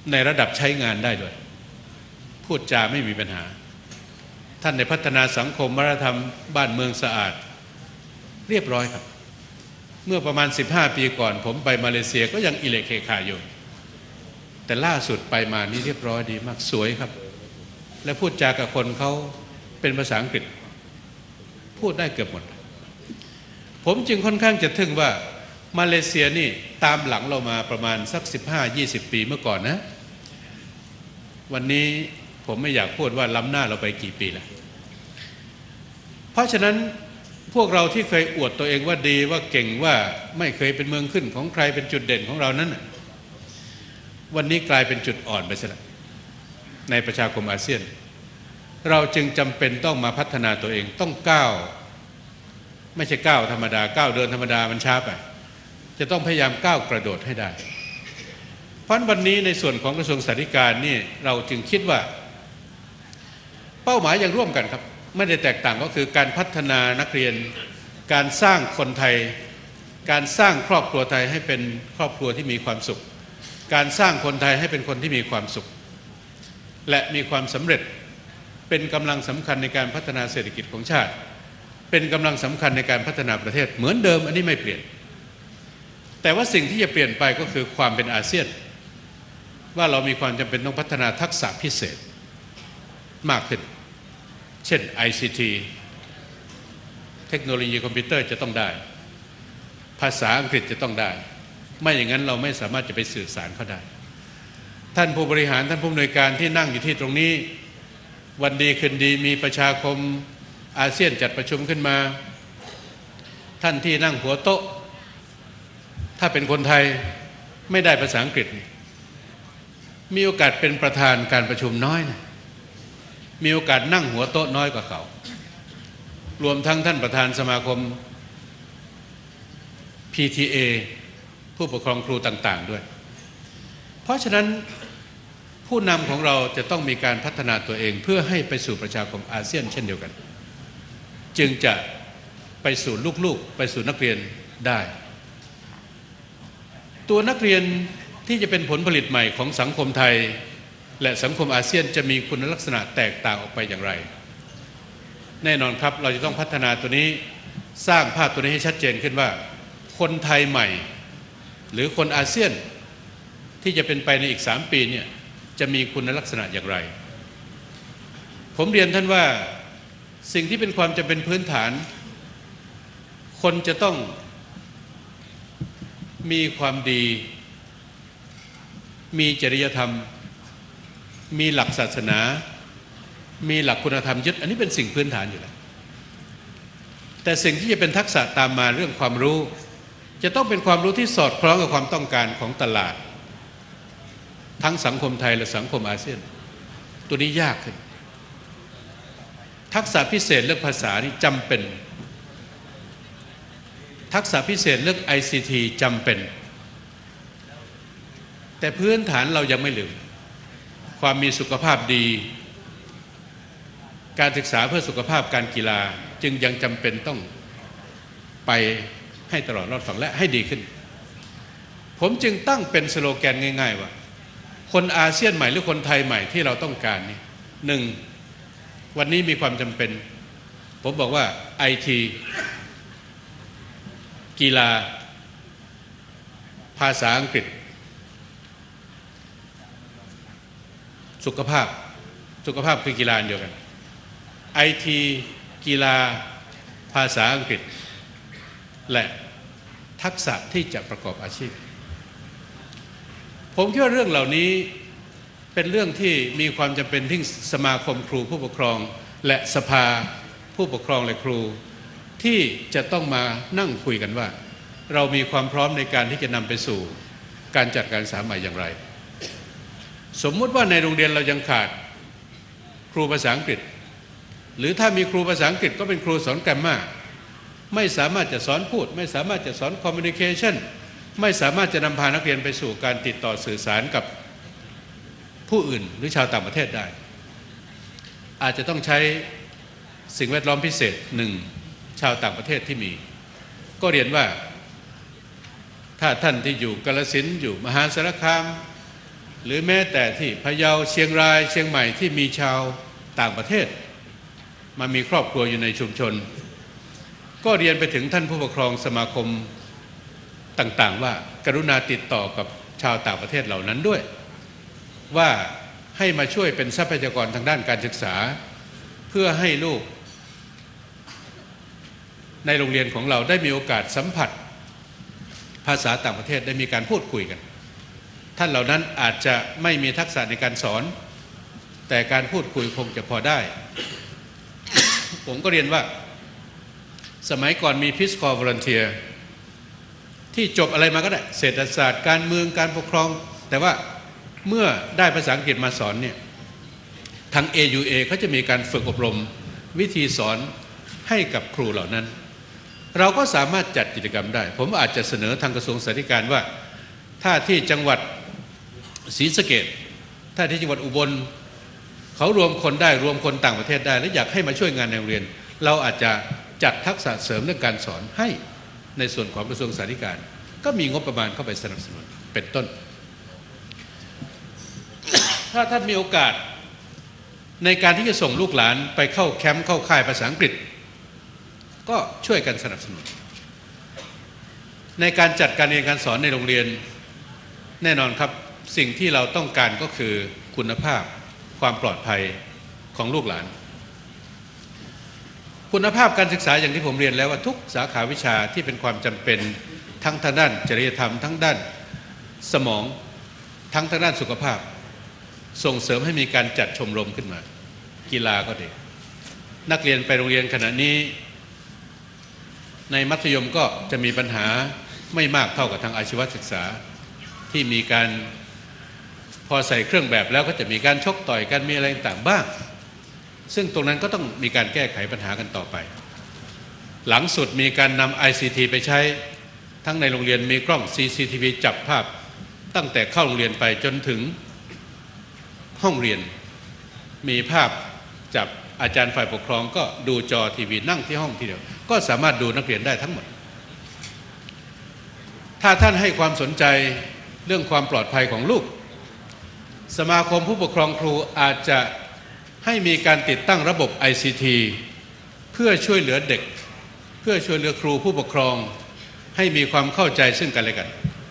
ในระดับใช้งานได้ด้วยพูดจาไม่มีปัญหาท่านในพัฒนาสังคมวัฒนธรรมบ้านเมืองสะอาดเรียบร้อยครับเมื่อประมาณสิบห้าปีก่อนผมไปมาเลเซียก็ยังอิเล็กเคคาอยู่แต่ล่าสุดไปมานี่เรียบร้อยดีมากสวยครับและพูดจากับคนเขาเป็นภาษาอังกฤษพูดได้เกือบหมดผมจึงค่อนข้างจะทึ่งว่ามาเลเซียนี่ตามหลังเรามาประมาณสัก สิบห้ายี่สิบ ปีเมื่อก่อนนะวันนี้ผมไม่อยากพูดว่าล้ำหน้าเราไปกี่ปีแล้วเพราะฉะนั้นพวกเราที่เคยอวดตัวเองว่าดีว่าเก่งว่าไม่เคยเป็นเมืองขึ้นของใครเป็นจุดเด่นของเรานั้นวันนี้กลายเป็นจุดอ่อนไปซะแล้วในประชาคมอาเซียนเราจึงจำเป็นต้องมาพัฒนาตัวเองต้องก้าวไม่ใช่ก้าวธรรมดาก้าวเดินธรรมดามันช้าไปจะต้องพยายามก้าวกระโดดให้ได้เพราะวันนี้ในส่วนของกระทรวงสาธารณสุขนี่เราจึงคิดว่าเป้าหมายยังร่วมกันครับไม่ได้แตกต่างก็คือการพัฒนานักเรียนการสร้างคนไทยการสร้างครอบครัวไทยให้เป็นครอบครัวที่มีความสุขการสร้างคนไทยให้เป็นคนที่มีความสุขและมีความสำเร็จเป็นกำลังสำคัญในการพัฒนาเศรษฐกิจของชาติเป็นกำลังสำคัญในการพัฒนาประเทศเหมือนเดิมอันนี้ไม่เปลี่ยนแต่ว่าสิ่งที่จะเปลี่ยนไปก็คือความเป็นอาเซียนว่าเรามีความจำเป็นต้องพัฒนาทักษะพิเศษมากขึ้นเช่น ไอ ซี ที เทคโนโลยีคอมพิวเตอร์จะต้องได้ภาษาอังกฤษจะต้องได้ไม่อย่างนั้นเราไม่สามารถจะไปสื่อสารเขาได้ท่านผู้บริหารท่านผู้อำนวยการที่นั่งอยู่ที่ตรงนี้วันดีคืนดีมีประชาคมอาเซียนจัดประชุมขึ้นมาท่านที่นั่งหัวโต๊ะถ้าเป็นคนไทยไม่ได้ภาษาอังกฤษมีโอกาสเป็นประธานการประชุมน้อยนะมีโอกาสนั่งหัวโต๊ะน้อยกว่าเขารวมทั้งท่านประธานสมาคม พี ที เอ ผู้ปกครองครูต่างๆด้วยเพราะฉะนั้นผู้นำของเราจะต้องมีการพัฒนาตัวเองเพื่อให้ไปสู่ประชาคมอาเซียนเช่นเดียวกันจึงจะไปสู่ลูกๆไปสู่นักเรียนได้ตัวนักเรียนที่จะเป็นผลผลิตใหม่ของสังคมไทยและสังคมอาเซียนจะมีคุณลักษณะแตกต่างออกไปอย่างไรแน่นอนครับเราจะต้องพัฒนาตัวนี้สร้างภาพตัวนี้ให้ชัดเจนขึ้นว่าคนไทยใหม่หรือคนอาเซียนที่จะเป็นไปในอีกสามปีเนี่ยจะมีคุณลักษณะอย่างไรผมเรียนท่านว่าสิ่งที่เป็นความจำเป็นพื้นฐานคนจะต้องมีความดีมีจริยธรรมมีหลักศาสนามีหลักคุณธรรมยึดอันนี้เป็นสิ่งพื้นฐานอยู่แล้วแต่สิ่งที่จะเป็นทักษะตามมาเรื่องความรู้จะต้องเป็นความรู้ที่สอดคล้องกับความต้องการของตลาดทั้งสังคมไทยและสังคมอาเซียนตัวนี้ยากขึ้นทักษะพิเศษเรื่องภาษานี่จำเป็นทักษะพิเศษเรื่อง ไอ ซี ที จำเป็นแต่พื้นฐานเรายังไม่ลืมความมีสุขภาพดีการศึกษาเพื่อสุขภาพการกีฬาจึงยังจำเป็นต้องไปให้ตลอดรอดฝั่งและให้ดีขึ้นผมจึงตั้งเป็นสโลแกนง่ายๆว่าคนอาเซียนใหม่หรือคนไทยใหม่ที่เราต้องการนี่หนึ่งวันนี้มีความจำเป็นผมบอกว่า ไอ ที กีฬาภาษาอังกฤษสุขภาพสุขภาพคือกีฬาเดียวกัน ไอ ที กีฬาภาษาอังกฤษและทักษะที่จะประกอบอาชีพผมคิดว่าเรื่องเหล่านี้เป็นเรื่องที่มีความจำเป็นที่สมาคมครูผู้ปกครองและสภาผู้ปกครองและครูที่จะต้องมานั่งคุยกันว่าเรามีความพร้อมในการที่จะนำไปสู่การจัดการศึกษาใหม่อย่างไรสมมุติว่าในโรงเรียนเรายังขาดครูภาษาอังกฤษหรือถ้ามีครูภาษาอังกฤษก็เป็นครูสอนแกรมมาไม่สามารถจะสอนพูดไม่สามารถจะสอนคอมมิวนิเคชันไม่สามารถจะนำพานักเรียนไปสู่การติดต่อสื่อสารกับผู้อื่นหรือชาวต่างประเทศได้อาจจะต้องใช้สิ่งแวดล้อมพิเศษหนึ่งชาวต่างประเทศที่มีก็เรียนว่าถ้าท่านที่อยู่กาฬสินธุ์อยู่มหาสารคามหรือแม้แต่ที่พะเยาเชียงรายเชียงใหม่ที่มีชาวต่างประเทศมามีครอบครัวอยู่ในชุมชนก็เรียนไปถึงท่านผู้ปกครองสมาคมต่างๆว่ากรุณาติดต่อกับชาวต่างประเทศเหล่านั้นด้วยว่าให้มาช่วยเป็นทรัพยากรทางด้านการศึกษาเพื่อให้ลูกในโรงเรียนของเราได้มีโอกาสสัมผัสภาษาต่างประเทศได้มีการพูดคุยกันท่านเหล่านั้นอาจจะไม่มีทักษะในการสอนแต่การพูดคุยคงจะพอได้ ผมก็เรียนว่าสมัยก่อนมีพิสคอร์วอลันเทียที่จบอะไรมาก็ได้เศรษฐศาสตร์การเมืองการปกครองแต่ว่าเมื่อได้ภาษาอังกฤษมาสอนเนี่ยทาง เอ ยู เอ เขาจะมีการฝึกอบรมวิธีสอนให้กับครูเหล่านั้นเราก็สามารถจัดกิจกรรมได้ผมอาจจะเสนอทางกระทรวงศึกษาธิการว่าถ้าที่จังหวัดศรีสะเกษถ้าที่จังหวัดอุบลเขารวมคนได้รวมคนต่างประเทศได้และอยากให้มาช่วยงานในโรงเรียนเราอาจจะจัดทักษะเสริมเรื่องการสอนให้ในส่วนของกระทรวงศึกษาธิการก็มีงบประมาณเข้าไปสนับสนุนเป็นต้น ถ้าท่านมีโอกาสในการที่จะส่งลูกหลานไปเข้าแคมป์เข้าค่ายภาษาอังกฤษก็ช่วยกันสนับสนุนในการจัดการเรียนการสอนในโรงเรียนแน่นอนครับสิ่งที่เราต้องการก็คือคุณภาพความปลอดภัยของลูกหลานคุณภาพการศึกษาอย่างที่ผมเรียนแล้วว่าทุกสาขาวิชาที่เป็นความจำเป็นทั้งทางด้านจริยธรรมทั้งด้านสมองทั้งทางด้านสุขภาพส่งเสริมให้มีการจัดชมรมขึ้นมากีฬาก็ดีนักเรียนไปโรงเรียนขณะนี้ในมัธยมก็จะมีปัญหาไม่มากเท่ากับทางอาชีวศึกษาที่มีการพอใส่เครื่องแบบแล้วก็จะมีการชกต่อยกันมีอะไรต่างบ้างซึ่งตรงนั้นก็ต้องมีการแก้ไขปัญหากันต่อไปหลังสุดมีการนำ ไอ ซี ที ไปใช้ทั้งในโรงเรียนมีกล้อง ซี ซี ที วี จับภาพตั้งแต่เข้าโรงเรียนไปจนถึงห้องเรียนมีภาพจับอาจารย์ฝ่ายปกครองก็ดูจอทีวีนั่งที่ห้องทีเดียวก็สามารถดูนักเรียนได้ทั้งหมดถ้าท่านให้ความสนใจเรื่องความปลอดภัยของลูกสมาคมผู้ปกครองครูอาจจะให้มีการติดตั้งระบบ ไอ ซี ที เพื่อช่วยเหลือเด็กเพื่อช่วยเหลือครูผู้ปกครองให้มีความเข้าใจซึ่งกันและกัน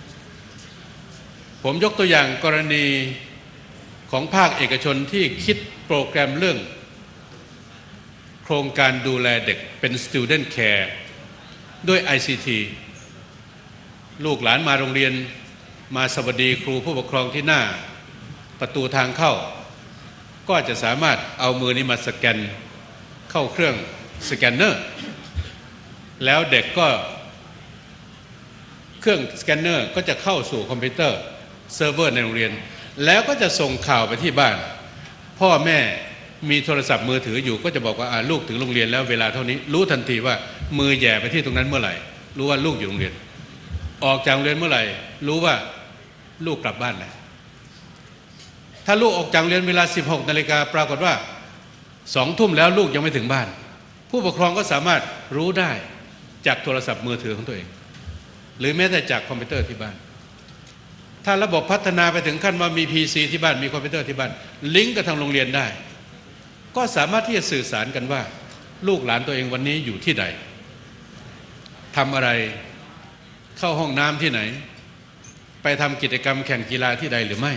ผมยกตัวอย่างกรณีของภาคเอกชนที่คิดโปรแกรมเรื่องโครงการดูแลเด็กเป็น Student Care ด้วย ไอ ซี ที ลูกหลานมาโรงเรียนมาสวัสดีครูผู้ปกครองที่หน้าประตูทางเข้าก็จะสามารถเอามือนี้มาสแกนเข้าเครื่องสแกนเนอร์แล้วเด็กก็เครื่องสแกนเนอร์ก็จะเข้าสู่คอมพิวเตอร์เซิร์ฟเวอร์ในโรงเรียนแล้วก็จะส่งข่าวไปที่บ้านพ่อแม่มีโทรศัพท์มือถืออยู่ก็จะบอกว่าลูกถึงโรงเรียนแล้วเวลาเท่านี้รู้ทันทีว่ามือแย่ไปที่ตรงนั้นเมื่อไหร่รู้ว่าลูกอยู่โรงเรียนออกจากโรงเรียนเมื่อไหร่รู้ว่าลูกกลับบ้านแล้วถ้าลูกออกจากโรงเรียนเวลา สิบหกนาฬิกา ปรากฏว่าสองทุ่มแล้วลูกยังไม่ถึงบ้านผู้ปกครองก็สามารถรู้ได้จากโทรศัพท์มือถือของตัวเองหรือแม้แต่จากคอมพิวเตอร์ที่บ้านถ้าระบบพัฒนาไปถึงขั้นว่ามี พี ซี ที่บ้านมีคอมพิวเตอร์ที่บ้านลิงก์กับทางโรงเรียนได้ก็สามารถที่จะสื่อสารกันว่าลูกหลานตัวเองวันนี้อยู่ที่ใดทำอะไรเข้าห้องน้ำที่ไหนไปทำกิจกรรมแข่งกีฬาที่ใดหรือไม่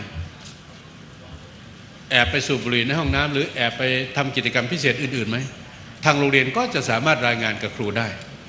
แอบไปสูบบุหรี่ในห้องน้ำหรือแอบไปทำกิจกรรมพิเศษอื่นๆไหมทางโรงเรียนก็จะสามารถรายงานกับครูได้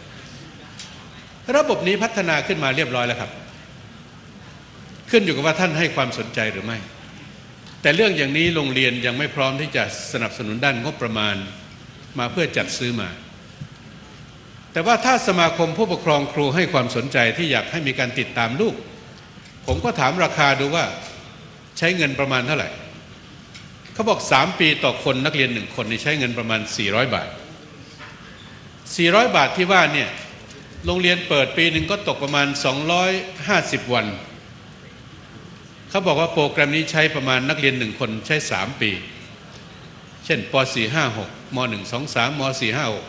ระบบนี้พัฒนาขึ้นมาเรียบร้อยแล้วครับขึ้นอยู่กับว่าท่านให้ความสนใจหรือไม่แต่เรื่องอย่างนี้โรงเรียนยังไม่พร้อมที่จะสนับสนุนด้านงบประมาณมาเพื่อจัดซื้อมาแต่ว่าถ้าสมาคมผู้ปกครองครูให้ความสนใจที่อยากให้มีการติดตามลูกผมก็ถามราคาดูว่าใช้เงินประมาณเท่าไหร่เขาบอกสามปีต่อคนนักเรียนหนึ่งคนนี่ใช้เงินประมาณสี่ร้อยบาทสี่ร้อยบาทที่ว่าเนี่ยโรงเรียนเปิดปีหนึ่งก็ตกประมาณสองร้อยห้าสิบวันเขาบอกว่าโปรแกรมนี้ใช้ประมาณนักเรียนหนึ่งคนใช้สามปีเช่นป สี่ ห้า หก ม หนึ่ง สอง สาม ม สี่ ห้า หก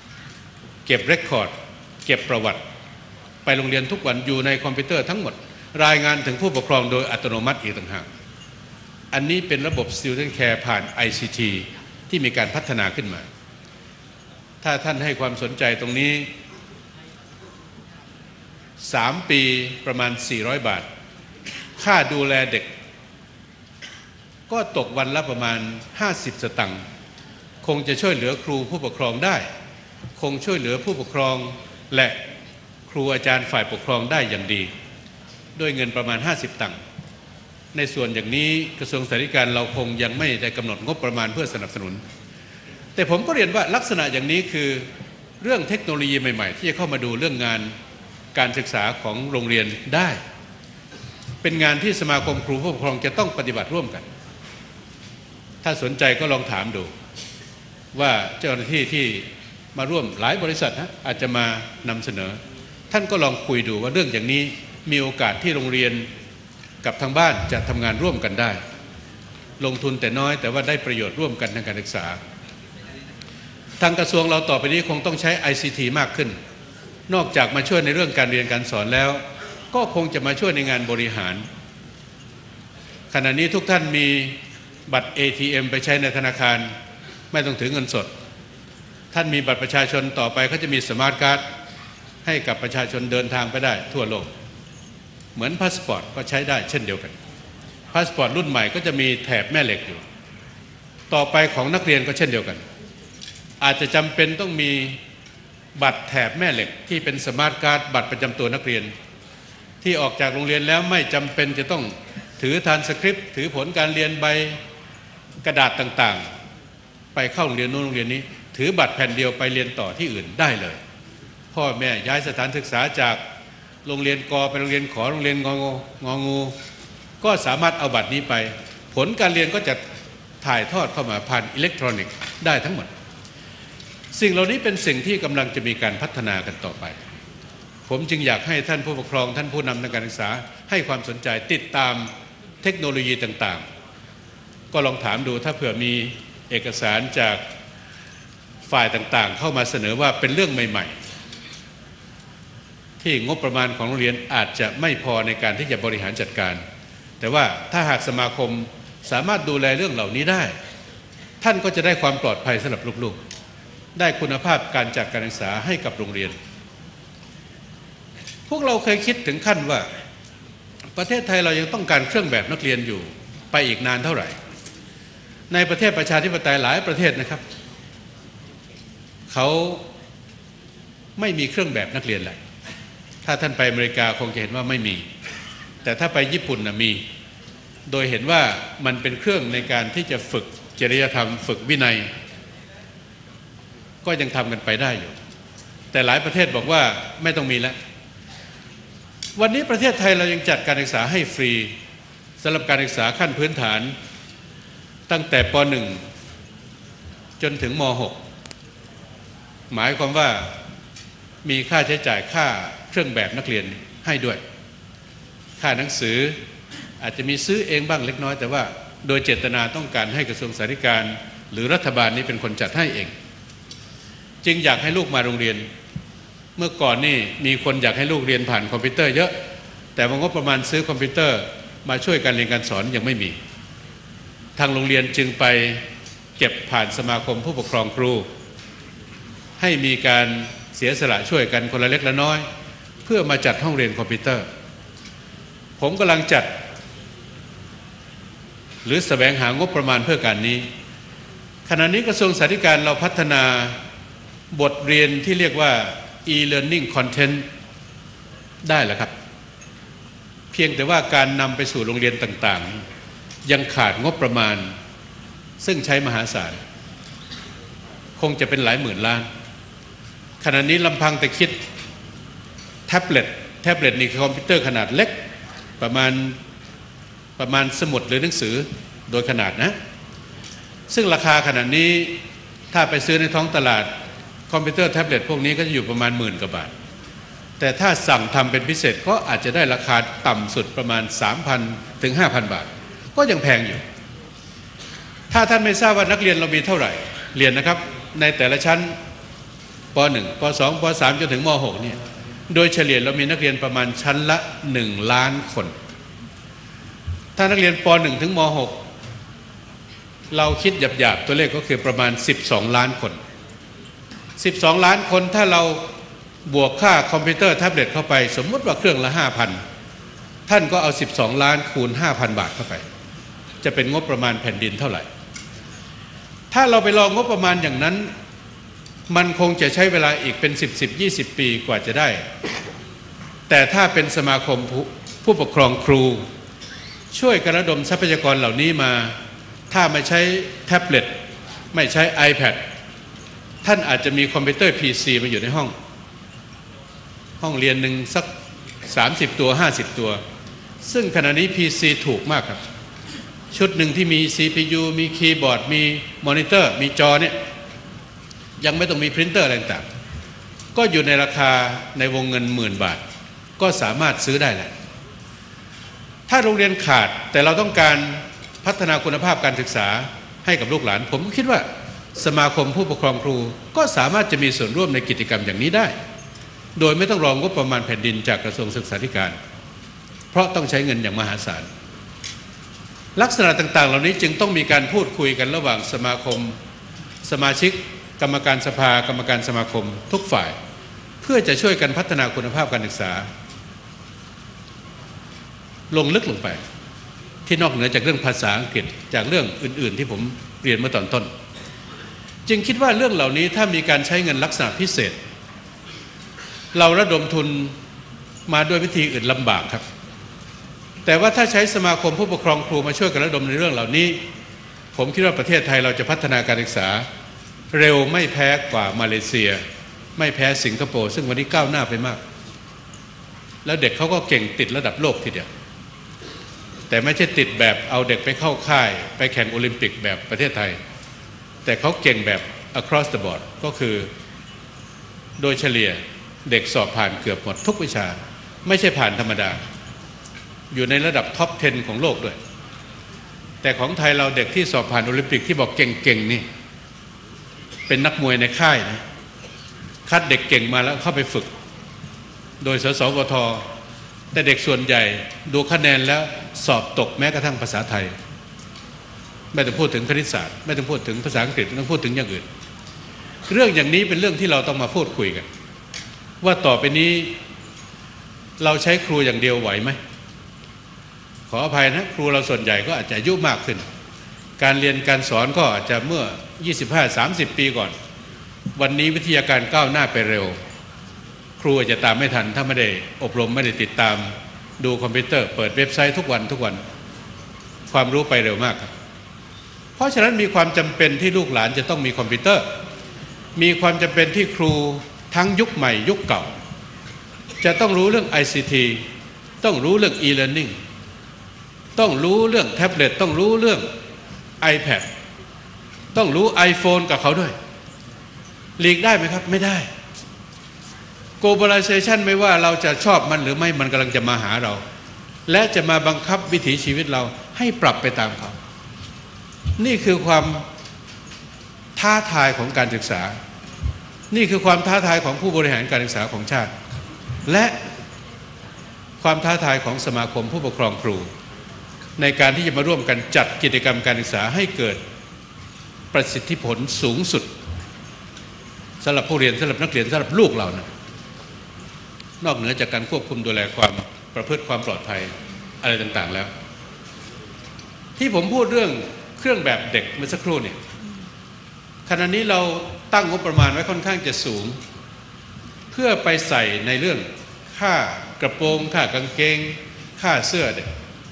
เก็บเรคคอร์ดเก็บประวัติไปโรงเรียนทุกวันอยู่ในคอมพิวเตอร์ทั้งหมดรายงานถึงผู้ปกครองโดยอัตโนมัติอีกต่างหากอันนี้เป็นระบบ Student Care ผ่าน ไอ ซี ที ที่มีการพัฒนาขึ้นมาถ้าท่านให้ความสนใจตรงนี้สามปีประมาณสี่ร้อยบาทค่าดูแลเด็กก็ตกวันละประมาณห้าสิบสตังค์คงจะช่วยเหลือครูผู้ปกครองได้คงช่วยเหลือผู้ปกครองและครูอาจารย์ฝ่ายปกครองได้อย่างดีด้วยเงินประมาณห้าสิบตังค์ในส่วนอย่างนี้กระทรวงสาธารณสุขเราคงยังไม่ได้กำหนดงบประมาณเพื่อสนับสนุนแต่ผมก็เรียนว่าลักษณะอย่างนี้คือเรื่องเทคโนโลยีใหม่ๆที่จะเข้ามาดูเรื่องงานการศึกษาของโรงเรียนได้เป็นงานที่สมาคมครูผู้ปกครองจะต้องปฏิบัติร่วมกันถ้าสนใจก็ลองถามดูว่าเจ้าหน้าที่ที่มาร่วมหลายบริษัทนะอาจจะมานำเสนอท่านก็ลองคุยดูว่าเรื่องอย่างนี้มีโอกาสที่โรงเรียนกับทางบ้านจะทำงานร่วมกันได้ลงทุนแต่น้อยแต่ว่าได้ประโยชน์ร่วมกันทางการศึกษาทางกระทรวงเราต่อไปนี้คงต้องใช้ ไอ ซี ที มากขึ้นนอกจากมาช่วยในเรื่องการเรียนการสอนแล้วก็คงจะมาช่วยในงานบริหารขณะนี้ทุกท่านมีบัตร เอ ที เอ็ม ไปใช้ในธนาคารไม่ต้องถือเงินสดท่านมีบัตรประชาชนต่อไปเขาจะมีสมาร์ทการ์ดให้กับประชาชนเดินทางไปได้ทั่วโลกเหมือนพาสปอร์ตก็ใช้ได้เช่นเดียวกันพาสปอร์ตรุ่นใหม่ก็จะมีแถบแม่เหล็กอยู่ต่อไปของนักเรียนก็เช่นเดียวกันอาจจะจำเป็นต้องมีบัตรแถบแม่เหล็กที่เป็นสมาร์ทการ์ดบัตรประจำตัวนักเรียนที่ออกจากโรงเรียนแล้วไม่จำเป็นจะต้องถือทรานสคริปต์ถือผลการเรียนใบกระดาษต่างๆไปเข้าโรงเรียนโน้นโรงเรียนนี้ถือบัตรแผ่นเดียวไปเรียนต่อที่อื่นได้เลยพ่อแม่ย้ายสถานศึกษาจากโรงเรียนกไปโรงเรียนขอโรงเรียนงงงองูก็สามารถเอาบัตรนี้ไปผลการเรียนก็จะถ่ายทอดเข้ามาผ่านอิเล็กทรอนิกส์ได้ทั้งหมดสิ่งเหล่านี้เป็นสิ่งที่กำลังจะมีการพัฒนากันต่อไปผมจึงอยากให้ท่านผู้ปกครองท่านผู้นำทางการศึกษาให้ความสนใจติดตามเทคโนโลยีต่างๆก็ลองถามดูถ้าเผื่อมีเอกสารจากฝ่ายต่างๆเข้ามาเสนอว่าเป็นเรื่องใหม่ๆที่งบประมาณของโรงเรียนอาจจะไม่พอในการที่จะบริหารจัดการแต่ว่าถ้าหากสมาคมสามารถดูแลเรื่องเหล่านี้ได้ท่านก็จะได้ความปลอดภัยสำหรับลูกๆได้คุณภาพการจัดการศึกษาให้กับโรงเรียนพวกเราเคยคิดถึงขั้นว่าประเทศไทยเรายังต้องการเครื่องแบบนักเรียนอยู่ไปอีกนานเท่าไหร่ในประเทศประชาธิปไตยหลายประเทศนะครับเขาไม่มีเครื่องแบบนักเรียนเลยถ้าท่านไปอเมริกาคงจะเห็นว่าไม่มีแต่ถ้าไปญี่ปุ่นนะมีโดยเห็นว่ามันเป็นเครื่องในการที่จะฝึกจริยธรรมฝึกวินัยก็ยังทำกันไปได้อยู่แต่หลายประเทศบอกว่าไม่ต้องมีแล้ววันนี้ประเทศไทยเรายังจัดการศึกษาให้ฟรีสำหรับการศึกษาขั้นพื้นฐานตั้งแต่ป หนึ่ง จนถึงม หก หมายความว่ามีค่าใช้จ่ายค่าเครื่องแบบนักเรียนให้ด้วยค่าหนังสืออาจจะมีซื้อเองบ้างเล็กน้อยแต่ว่าโดยเจตนาต้องการให้กระทรวงสาธารณสุขหรือรัฐบาลนี้เป็นคนจัดให้เองจึงอยากให้ลูกมาโรงเรียนเมื่อก่อนนี่มีคนอยากให้ลูกเรียนผ่านคอมพิวเตอร์เยอะแต่งบประมาณซื้อคอมพิวเตอร์มาช่วยการเรียนการสอนยังไม่มีทางโรงเรียนจึงไปเก็บผ่านสมาคมผู้ปกครองครูให้มีการเสียสละช่วยกันคนละเล็กละน้อยเพื่อมาจัดห้องเรียนคอมพิวเตอร์ผมกำลังจัดหรือแสวงหางบประมาณเพื่อการนี้ขณะนี้กระทรวงสาธารณสุขเราพัฒนาบทเรียนที่เรียกว่า e-learning content ได้แล้วครับเพียงแต่ว่าการนำไปสู่โรงเรียนต่างๆยังขาดงบประมาณซึ่งใช้มหาศาลคงจะเป็นหลายหมื่นล้านขณะนี้ลำพังแต่คิดแท็บเล็ตแท็บเล็ตนี่คือคอมพิวเตอร์ขนาดเล็กประมาณประมาณสมุดหรือหนังสือโดยขนาดนะซึ่งราคาขนาดนี้ถ้าไปซื้อในท้องตลาดคอมพิวเตอร์แท็บเล็ตพวกนี้ก็จะอยู่ประมาณหมื่นกว่าบาทแต่ถ้าสั่งทำเป็นพิเศษก็อาจจะได้ราคาต่ำสุดประมาณ สามพัน ถึง ห้าพัน บาทก็ยังแพงอยู่ถ้าท่านไม่ทราบว่านักเรียนเรามีเท่าไหร่เรียนนะครับในแต่ละชั้นป หนึ่ง ป สอง ป สาม จนถึงม หก เนี่ยโดยเฉลี่ยเรามีนักเรียนประมาณชั้นละหนึ่งล้านคนถ้านักเรียนป หนึ่ง ถึงม หก เราคิดหยาบๆตัวเลขก็คือประมาณสิบสองล้านคนสิบสองล้านคนถ้าเราบวกค่าคอมพิวเตอร์แท็บเล็ตเข้าไปสมมุติว่าเครื่องละ ห้าพัน ท่านก็เอาสิบสองล้านคูณ ห้าพัน บาทเข้าไปจะเป็นงบประมาณแผ่นดินเท่าไหร่ถ้าเราไปลองงบประมาณอย่างนั้นมันคงจะใช้เวลาอีกเป็นสิบ สิบ ยี่สิบ ปีกว่าจะได้แต่ถ้าเป็นสมาคมผู้ปกครองครูช่วยกระดมทรัพยากรเหล่านี้มาถ้าไม่ใช้แท็บเล็ตไม่ใช้ iPad ท่านอาจจะมีคอมพิวเตอร์ พี ซี มาอยู่ในห้องห้องเรียนหนึ่งสักสามสิบตัวห้าสิบตัวซึ่งขณะนี้ พี ซี ถูกมากครับชุดหนึ่งที่มี ซี พี ยู มีคีย์บอร์ดมีมอนิเตอร์มีจอเนี่ยยังไม่ต้องมีพรินเตอร์อะไรต่างก็อยู่ในราคาในวงเงินหมื่นบาทก็สามารถซื้อได้แหละถ้าโรงเรียนขาดแต่เราต้องการพัฒนาคุณภาพการศึกษาให้กับลูกหลานผมคิดว่าสมาคมผู้ปกครองครูก็สามารถจะมีส่วนร่วมในกิจกรรมอย่างนี้ได้โดยไม่ต้องรองงบประมาณแผ่นดินจากกระทรวงศึกษาธิการเพราะต้องใช้เงินอย่างมหาศาลลักษณะต่างๆเหล่านี้จึงต้องมีการพูดคุยกันระหว่างสมาคมสมาชิกกรรมการสภากรรมการสมาคมทุกฝ่ายเพื่อจะช่วยกันพัฒนาคุณภาพการศึกษาลงลึกลงไปที่นอกเหนือจากเรื่องภาษาอังกฤษจากเรื่องอื่นๆที่ผมเรียนเมื่อตอนต้นจึงคิดว่าเรื่องเหล่านี้ถ้ามีการใช้เงินลักษณะพิเศษเราระดมทุนมาด้วยวิธีอื่นลำบากครับแต่ว่าถ้าใช้สมาคมผู้ปกครองครูมาช่วยกันระดมในเรื่องเหล่านี้ผมคิดว่าประเทศไทยเราจะพัฒนาการศึกษาเร็วไม่แพ้กว่ามาเลเซียไม่แพ้สิงคโปร์ซึ่งวันนี้ก้าวหน้าไปมากแล้วเด็กเขาก็เก่งติดระดับโลกทีเดียวแต่ไม่ใช่ติดแบบเอาเด็กไปเข้าค่ายไปแข่งโอลิมปิกแบบประเทศไทยแต่เขาเก่งแบบ across the board ก็คือโดยเฉลี่ยเด็กสอบผ่านเกือบหมดทุกวิชาไม่ใช่ผ่านธรรมดาอยู่ในระดับท็อปสิบของโลกด้วยแต่ของไทยเราเด็กที่สอบผ่านโอลิมปิกที่บอกเก่งๆนี่เป็นนักมวยในค่ายนะคัดเด็กเก่งมาแล้วเข้าไปฝึกโดยสสวทแต่เด็กส่วนใหญ่ดูคะแนนแล้วสอบตกแม้กระทั่งภาษาไทยไม่ต้องพูดถึงคณิตศาสตร์ไม่ต้องพูดถึงภาษาอังกฤษไม่ต้องพูดถึงอย่างอื่นเรื่องอย่างนี้เป็นเรื่องที่เราต้องมาพูดคุยกันว่าต่อไปนี้เราใช้ครูอย่างเดียวไหวไหมขออภัยนะครูเราส่วนใหญ่ก็อาจจะอายุมากขึ้นการเรียนการสอนก็อาจจะเมื่อ ยี่สิบห้า สามสิบ ปีก่อนวันนี้วิทยาการก้าวหน้าไปเร็วครูอาจจะตามไม่ทันถ้าไม่ได้อบรมไม่ได้ติดตามดูคอมพิวเตอร์เปิดเว็บไซต์ทุกวันทุกวันความรู้ไปเร็วมากครับเพราะฉะนั้นมีความจำเป็นที่ลูกหลานจะต้องมีคอมพิวเตอร์มีความจำเป็นที่ครูทั้งยุคใหม่ยุคเก่าจะต้องรู้เรื่อง ไอ ซี ที ต้องรู้เรื่อง e-learning ต้องรู้เรื่องแท็บเล็ตต้องรู้เรื่อง iPad ต้องรู้ iPhone กับเขาด้วยหลีกได้ไหมครับไม่ได้ globalization ไม่ว่าเราจะชอบมันหรือไม่มันกำลังจะมาหาเราและจะมาบังคับวิถีชีวิตเราให้ปรับไปตามเขานี่คือความท้าทายของการศึกษานี่คือความท้าทายของผู้บริหารการศึกษาของชาติและความท้าทายของสมาคมผู้ปกครองครูในการที่จะมาร่วมกันจัดกิจกรรมการศึกษาให้เกิดประสิทธิผลสูงสุดสำหรับผู้เรียนสำหรับนักเรียนสำหรับลูกเรานะนอกเหนือจากการควบคุมดูแลความประพฤติความปลอดภัยอะไรต่างๆแล้วที่ผมพูดเรื่องเครื่องแบบเด็กเมื่อสักครู่เนี่ยขณะนี้เราตั้งงบประมาณไว้ค่อนข้างจะสูงเพื่อไปใส่ในเรื่องค่ากระโปรงค่ากางเกงค่าเสื้อเด็ก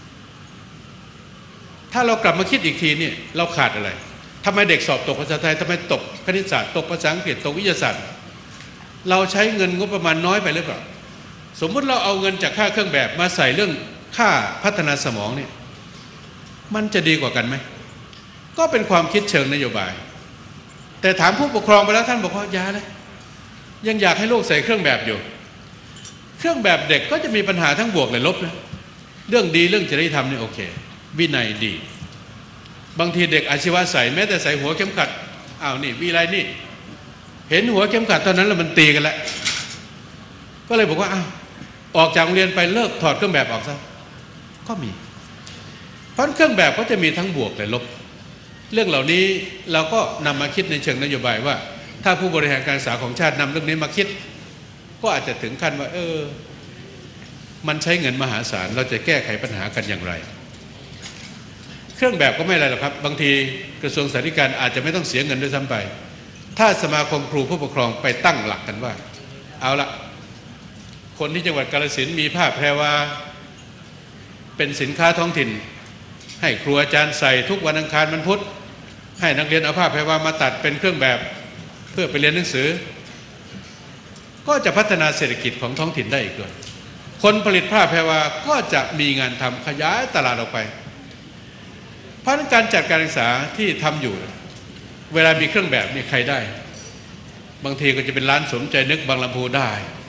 ถ้าเรากลับมาคิดอีกทีนี่เราขาดอะไรทำไมเด็กสอบตกภาษาไทยทำไมตกคณิตศาสตร์ตกภาษาอังกฤษตกวิทยาศาสตร์เราใช้เงินงบประมาณน้อยไปหรือเปล่าสมมุติเราเอาเงินจากค่าเครื่องแบบมาใส่เรื่องค่าพัฒนาสมองเนี่ยมันจะดีกว่ากันไหมก็เป็นความคิดเชิงนโยบายแต่ถามผู้ปกครองไปแล้วท่านบอกว่าอย่าเลยยังอยากให้ลูกใส่เครื่องแบบอยู่เครื่องแบบเด็กก็จะมีปัญหาทั้งบวกและลบนะเรื่องดีเรื่องจริยธรรมนี่โอเควินัยดีบางทีเด็กอาชีวะใส่แม้แต่ใส่หัวเข็มขัดอ้าวนี่วิไลนี่เห็นหัวเข็มขัดตอนนั้นแล้วมันตีกันแล้วก็เลยบอกว่าอ้าวออกจากโรงเรียนไปเลิกถอดเครื่องแบบออกซะก็มีเพราะเครื่องแบบก็จะมีทั้งบวกและลบเรื่องเหล่านี้เราก็นำมาคิดในเชิงนโยบายว่าถ้าผู้บริหารการศึกษาของชาตินำเรื่องนี้มาคิดก็อาจจะถึงขั้นว่าเออมันใช้เงินมหาศาลเราจะแก้ไขปัญหากันอย่างไรเครื่องแบบก็ไม่อะไรหรอกครับบางทีกระทรวงสาธารณสุขอาจจะไม่ต้องเสียเงินด้วยซ้ำไปถ้าสมาคมครูผู้ปกครองไปตั้งหลักกันว่าเอาละคนที่จังหวัดกาฬสินธุ์มีผ้าแพรวาเป็นสินค้าท้องถิ่นให้ครูอาจารย์ใส่ทุกวันอังคารวันพุธให้นักเรียนเอาผ้าแพรวามาตัดเป็นเครื่องแบบเพื่อไปเรียนหนังสือก็จะพัฒนาเศรษฐกิจของท้องถิ่นได้อีกด้วยคนผลิตผ้าแพรวาก็จะมีงานทำขยายตลาดออกไปเพราะการจัดการศึกษาที่ทำอยู่เวลามีเครื่องแบบนี่ใครได้บางทีก็จะเป็นร้านสมใจนึกบางลำพูได้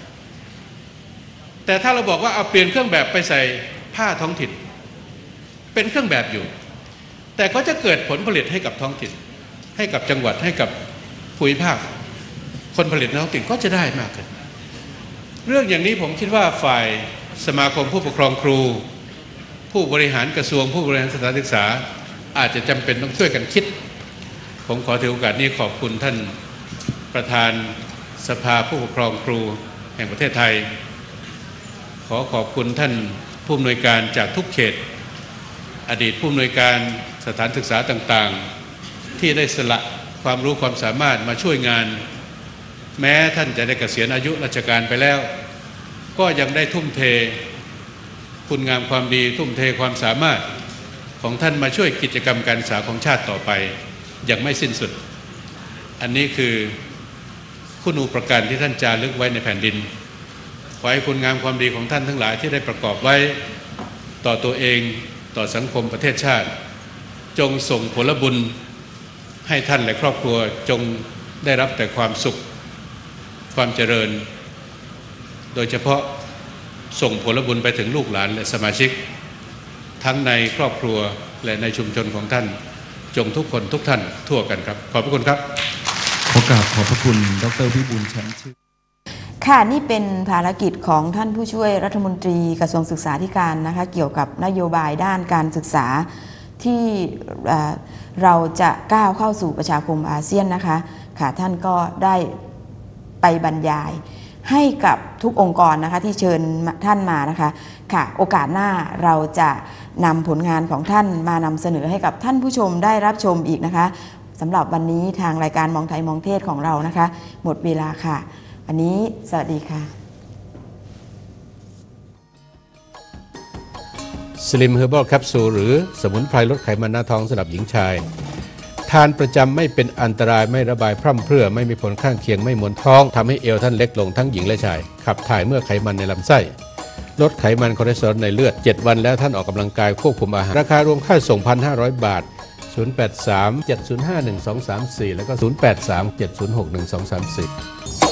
แต่ถ้าเราบอกว่าเอาเปลี่ยนเครื่องแบบไปใส่ผ้าท้องถิ่นเป็นเครื่องแบบอยู่แต่ก็จะเกิดผลผลิตให้กับท้องถิ่นให้กับจังหวัดให้กับภูมิภาคคนผลิตในท้องถิ่นก็จะได้มากขึ้นเรื่องอย่างนี้ผมคิดว่าฝ่ายสมาคมผู้ปกครองครูผู้บริหารกระทรวงผู้บริหารสถานศึกษาอาจจะจำเป็นต้องช่วยกันคิดผมขอถือโอกาสนี้ขอบคุณท่านประธานสภาผู้ปกครองครูแห่งประเทศไทยขอขอบคุณท่านผู้อำนวยการจากทุกเขตอดีตผู้อำนวยการสถานศึกษาต่างๆที่ได้สละความรู้ความสามารถมาช่วยงานแม้ท่านจะได้เกษียณอายุราชการไปแล้วก็ยังได้ทุ่มเทคุณงามความดีทุ่มเทความสามารถของท่านมาช่วยกิจกรรมการศึกษาของชาติต่อไปอย่างไม่สิ้นสุดอันนี้คือคุณูปการที่ท่านจารึกไว้ในแผ่นดินขอให้คุณงามความดีของท่านทั้งหลายที่ได้ประกอบไว้ต่อตัวเองต่อสังคมประเทศชาติจงส่งผลบุญให้ท่านและครอบครัวจงได้รับแต่ความสุขความเจริญโดยเฉพาะส่งผลบุญไปถึงลูกหลานและสมาชิกทั้งในครอบครัวและในชุมชนของท่านจงทุกคนทุกท่านทั่วกันครับขอบพระคุณครับขอกราบขอบพระคุณดร.วิบูลย์แชมป์ชื่นค่ะนี่เป็นภารกิจของท่านผู้ช่วยรัฐมนตรีกระทรวงศึกษาธิการนะคะเกี่ยวกับนโยบายด้านการศึกษาที่เราจะก้าวเข้าสู่ประชาคมอาเซียนนะคะค่ะท่านก็ได้ไปบรรยายให้กับทุกองค์กรนะคะที่เชิญท่านมานะคะค่ะโอกาสหน้าเราจะนำผลงานของท่านมานำเสนอให้กับท่านผู้ชมได้รับชมอีกนะคะสำหรับวันนี้ทางรายการมองไทยมองเทศของเรานะคะหมดเวลาค่ะวันนี้สวัสดีค่ะสลิมเฮอร์บอลแคปซูลหรือสมุนไพรลดไขมันหน้าท้องสำหรับหญิงชายทานประจำไม่เป็นอันตรายไม่ระบายพร่ำเพรื่อไม่มีผลข้างเคียงไม่มวนท้องทำให้เอวท่านเล็กลงทั้งหญิงและชายขับถ่ายเมื่อไขมันในลำไส้ลดไขมันคอเลสเตอรอลในเลือดเจ็ดวันแล้วท่านออกกำลังกายควบคุมอาหารราคารวมค่าส่ง หนึ่งพันห้าร้อย บาทศูนย์ แปด สาม เจ็ด ศูนย์ ห้า หนึ่ง สอง สาม สี่แล้วก็ศูนย์ แปด สาม เจ็ด ศูนย์ หก หนึ่ง สอง สาม สี่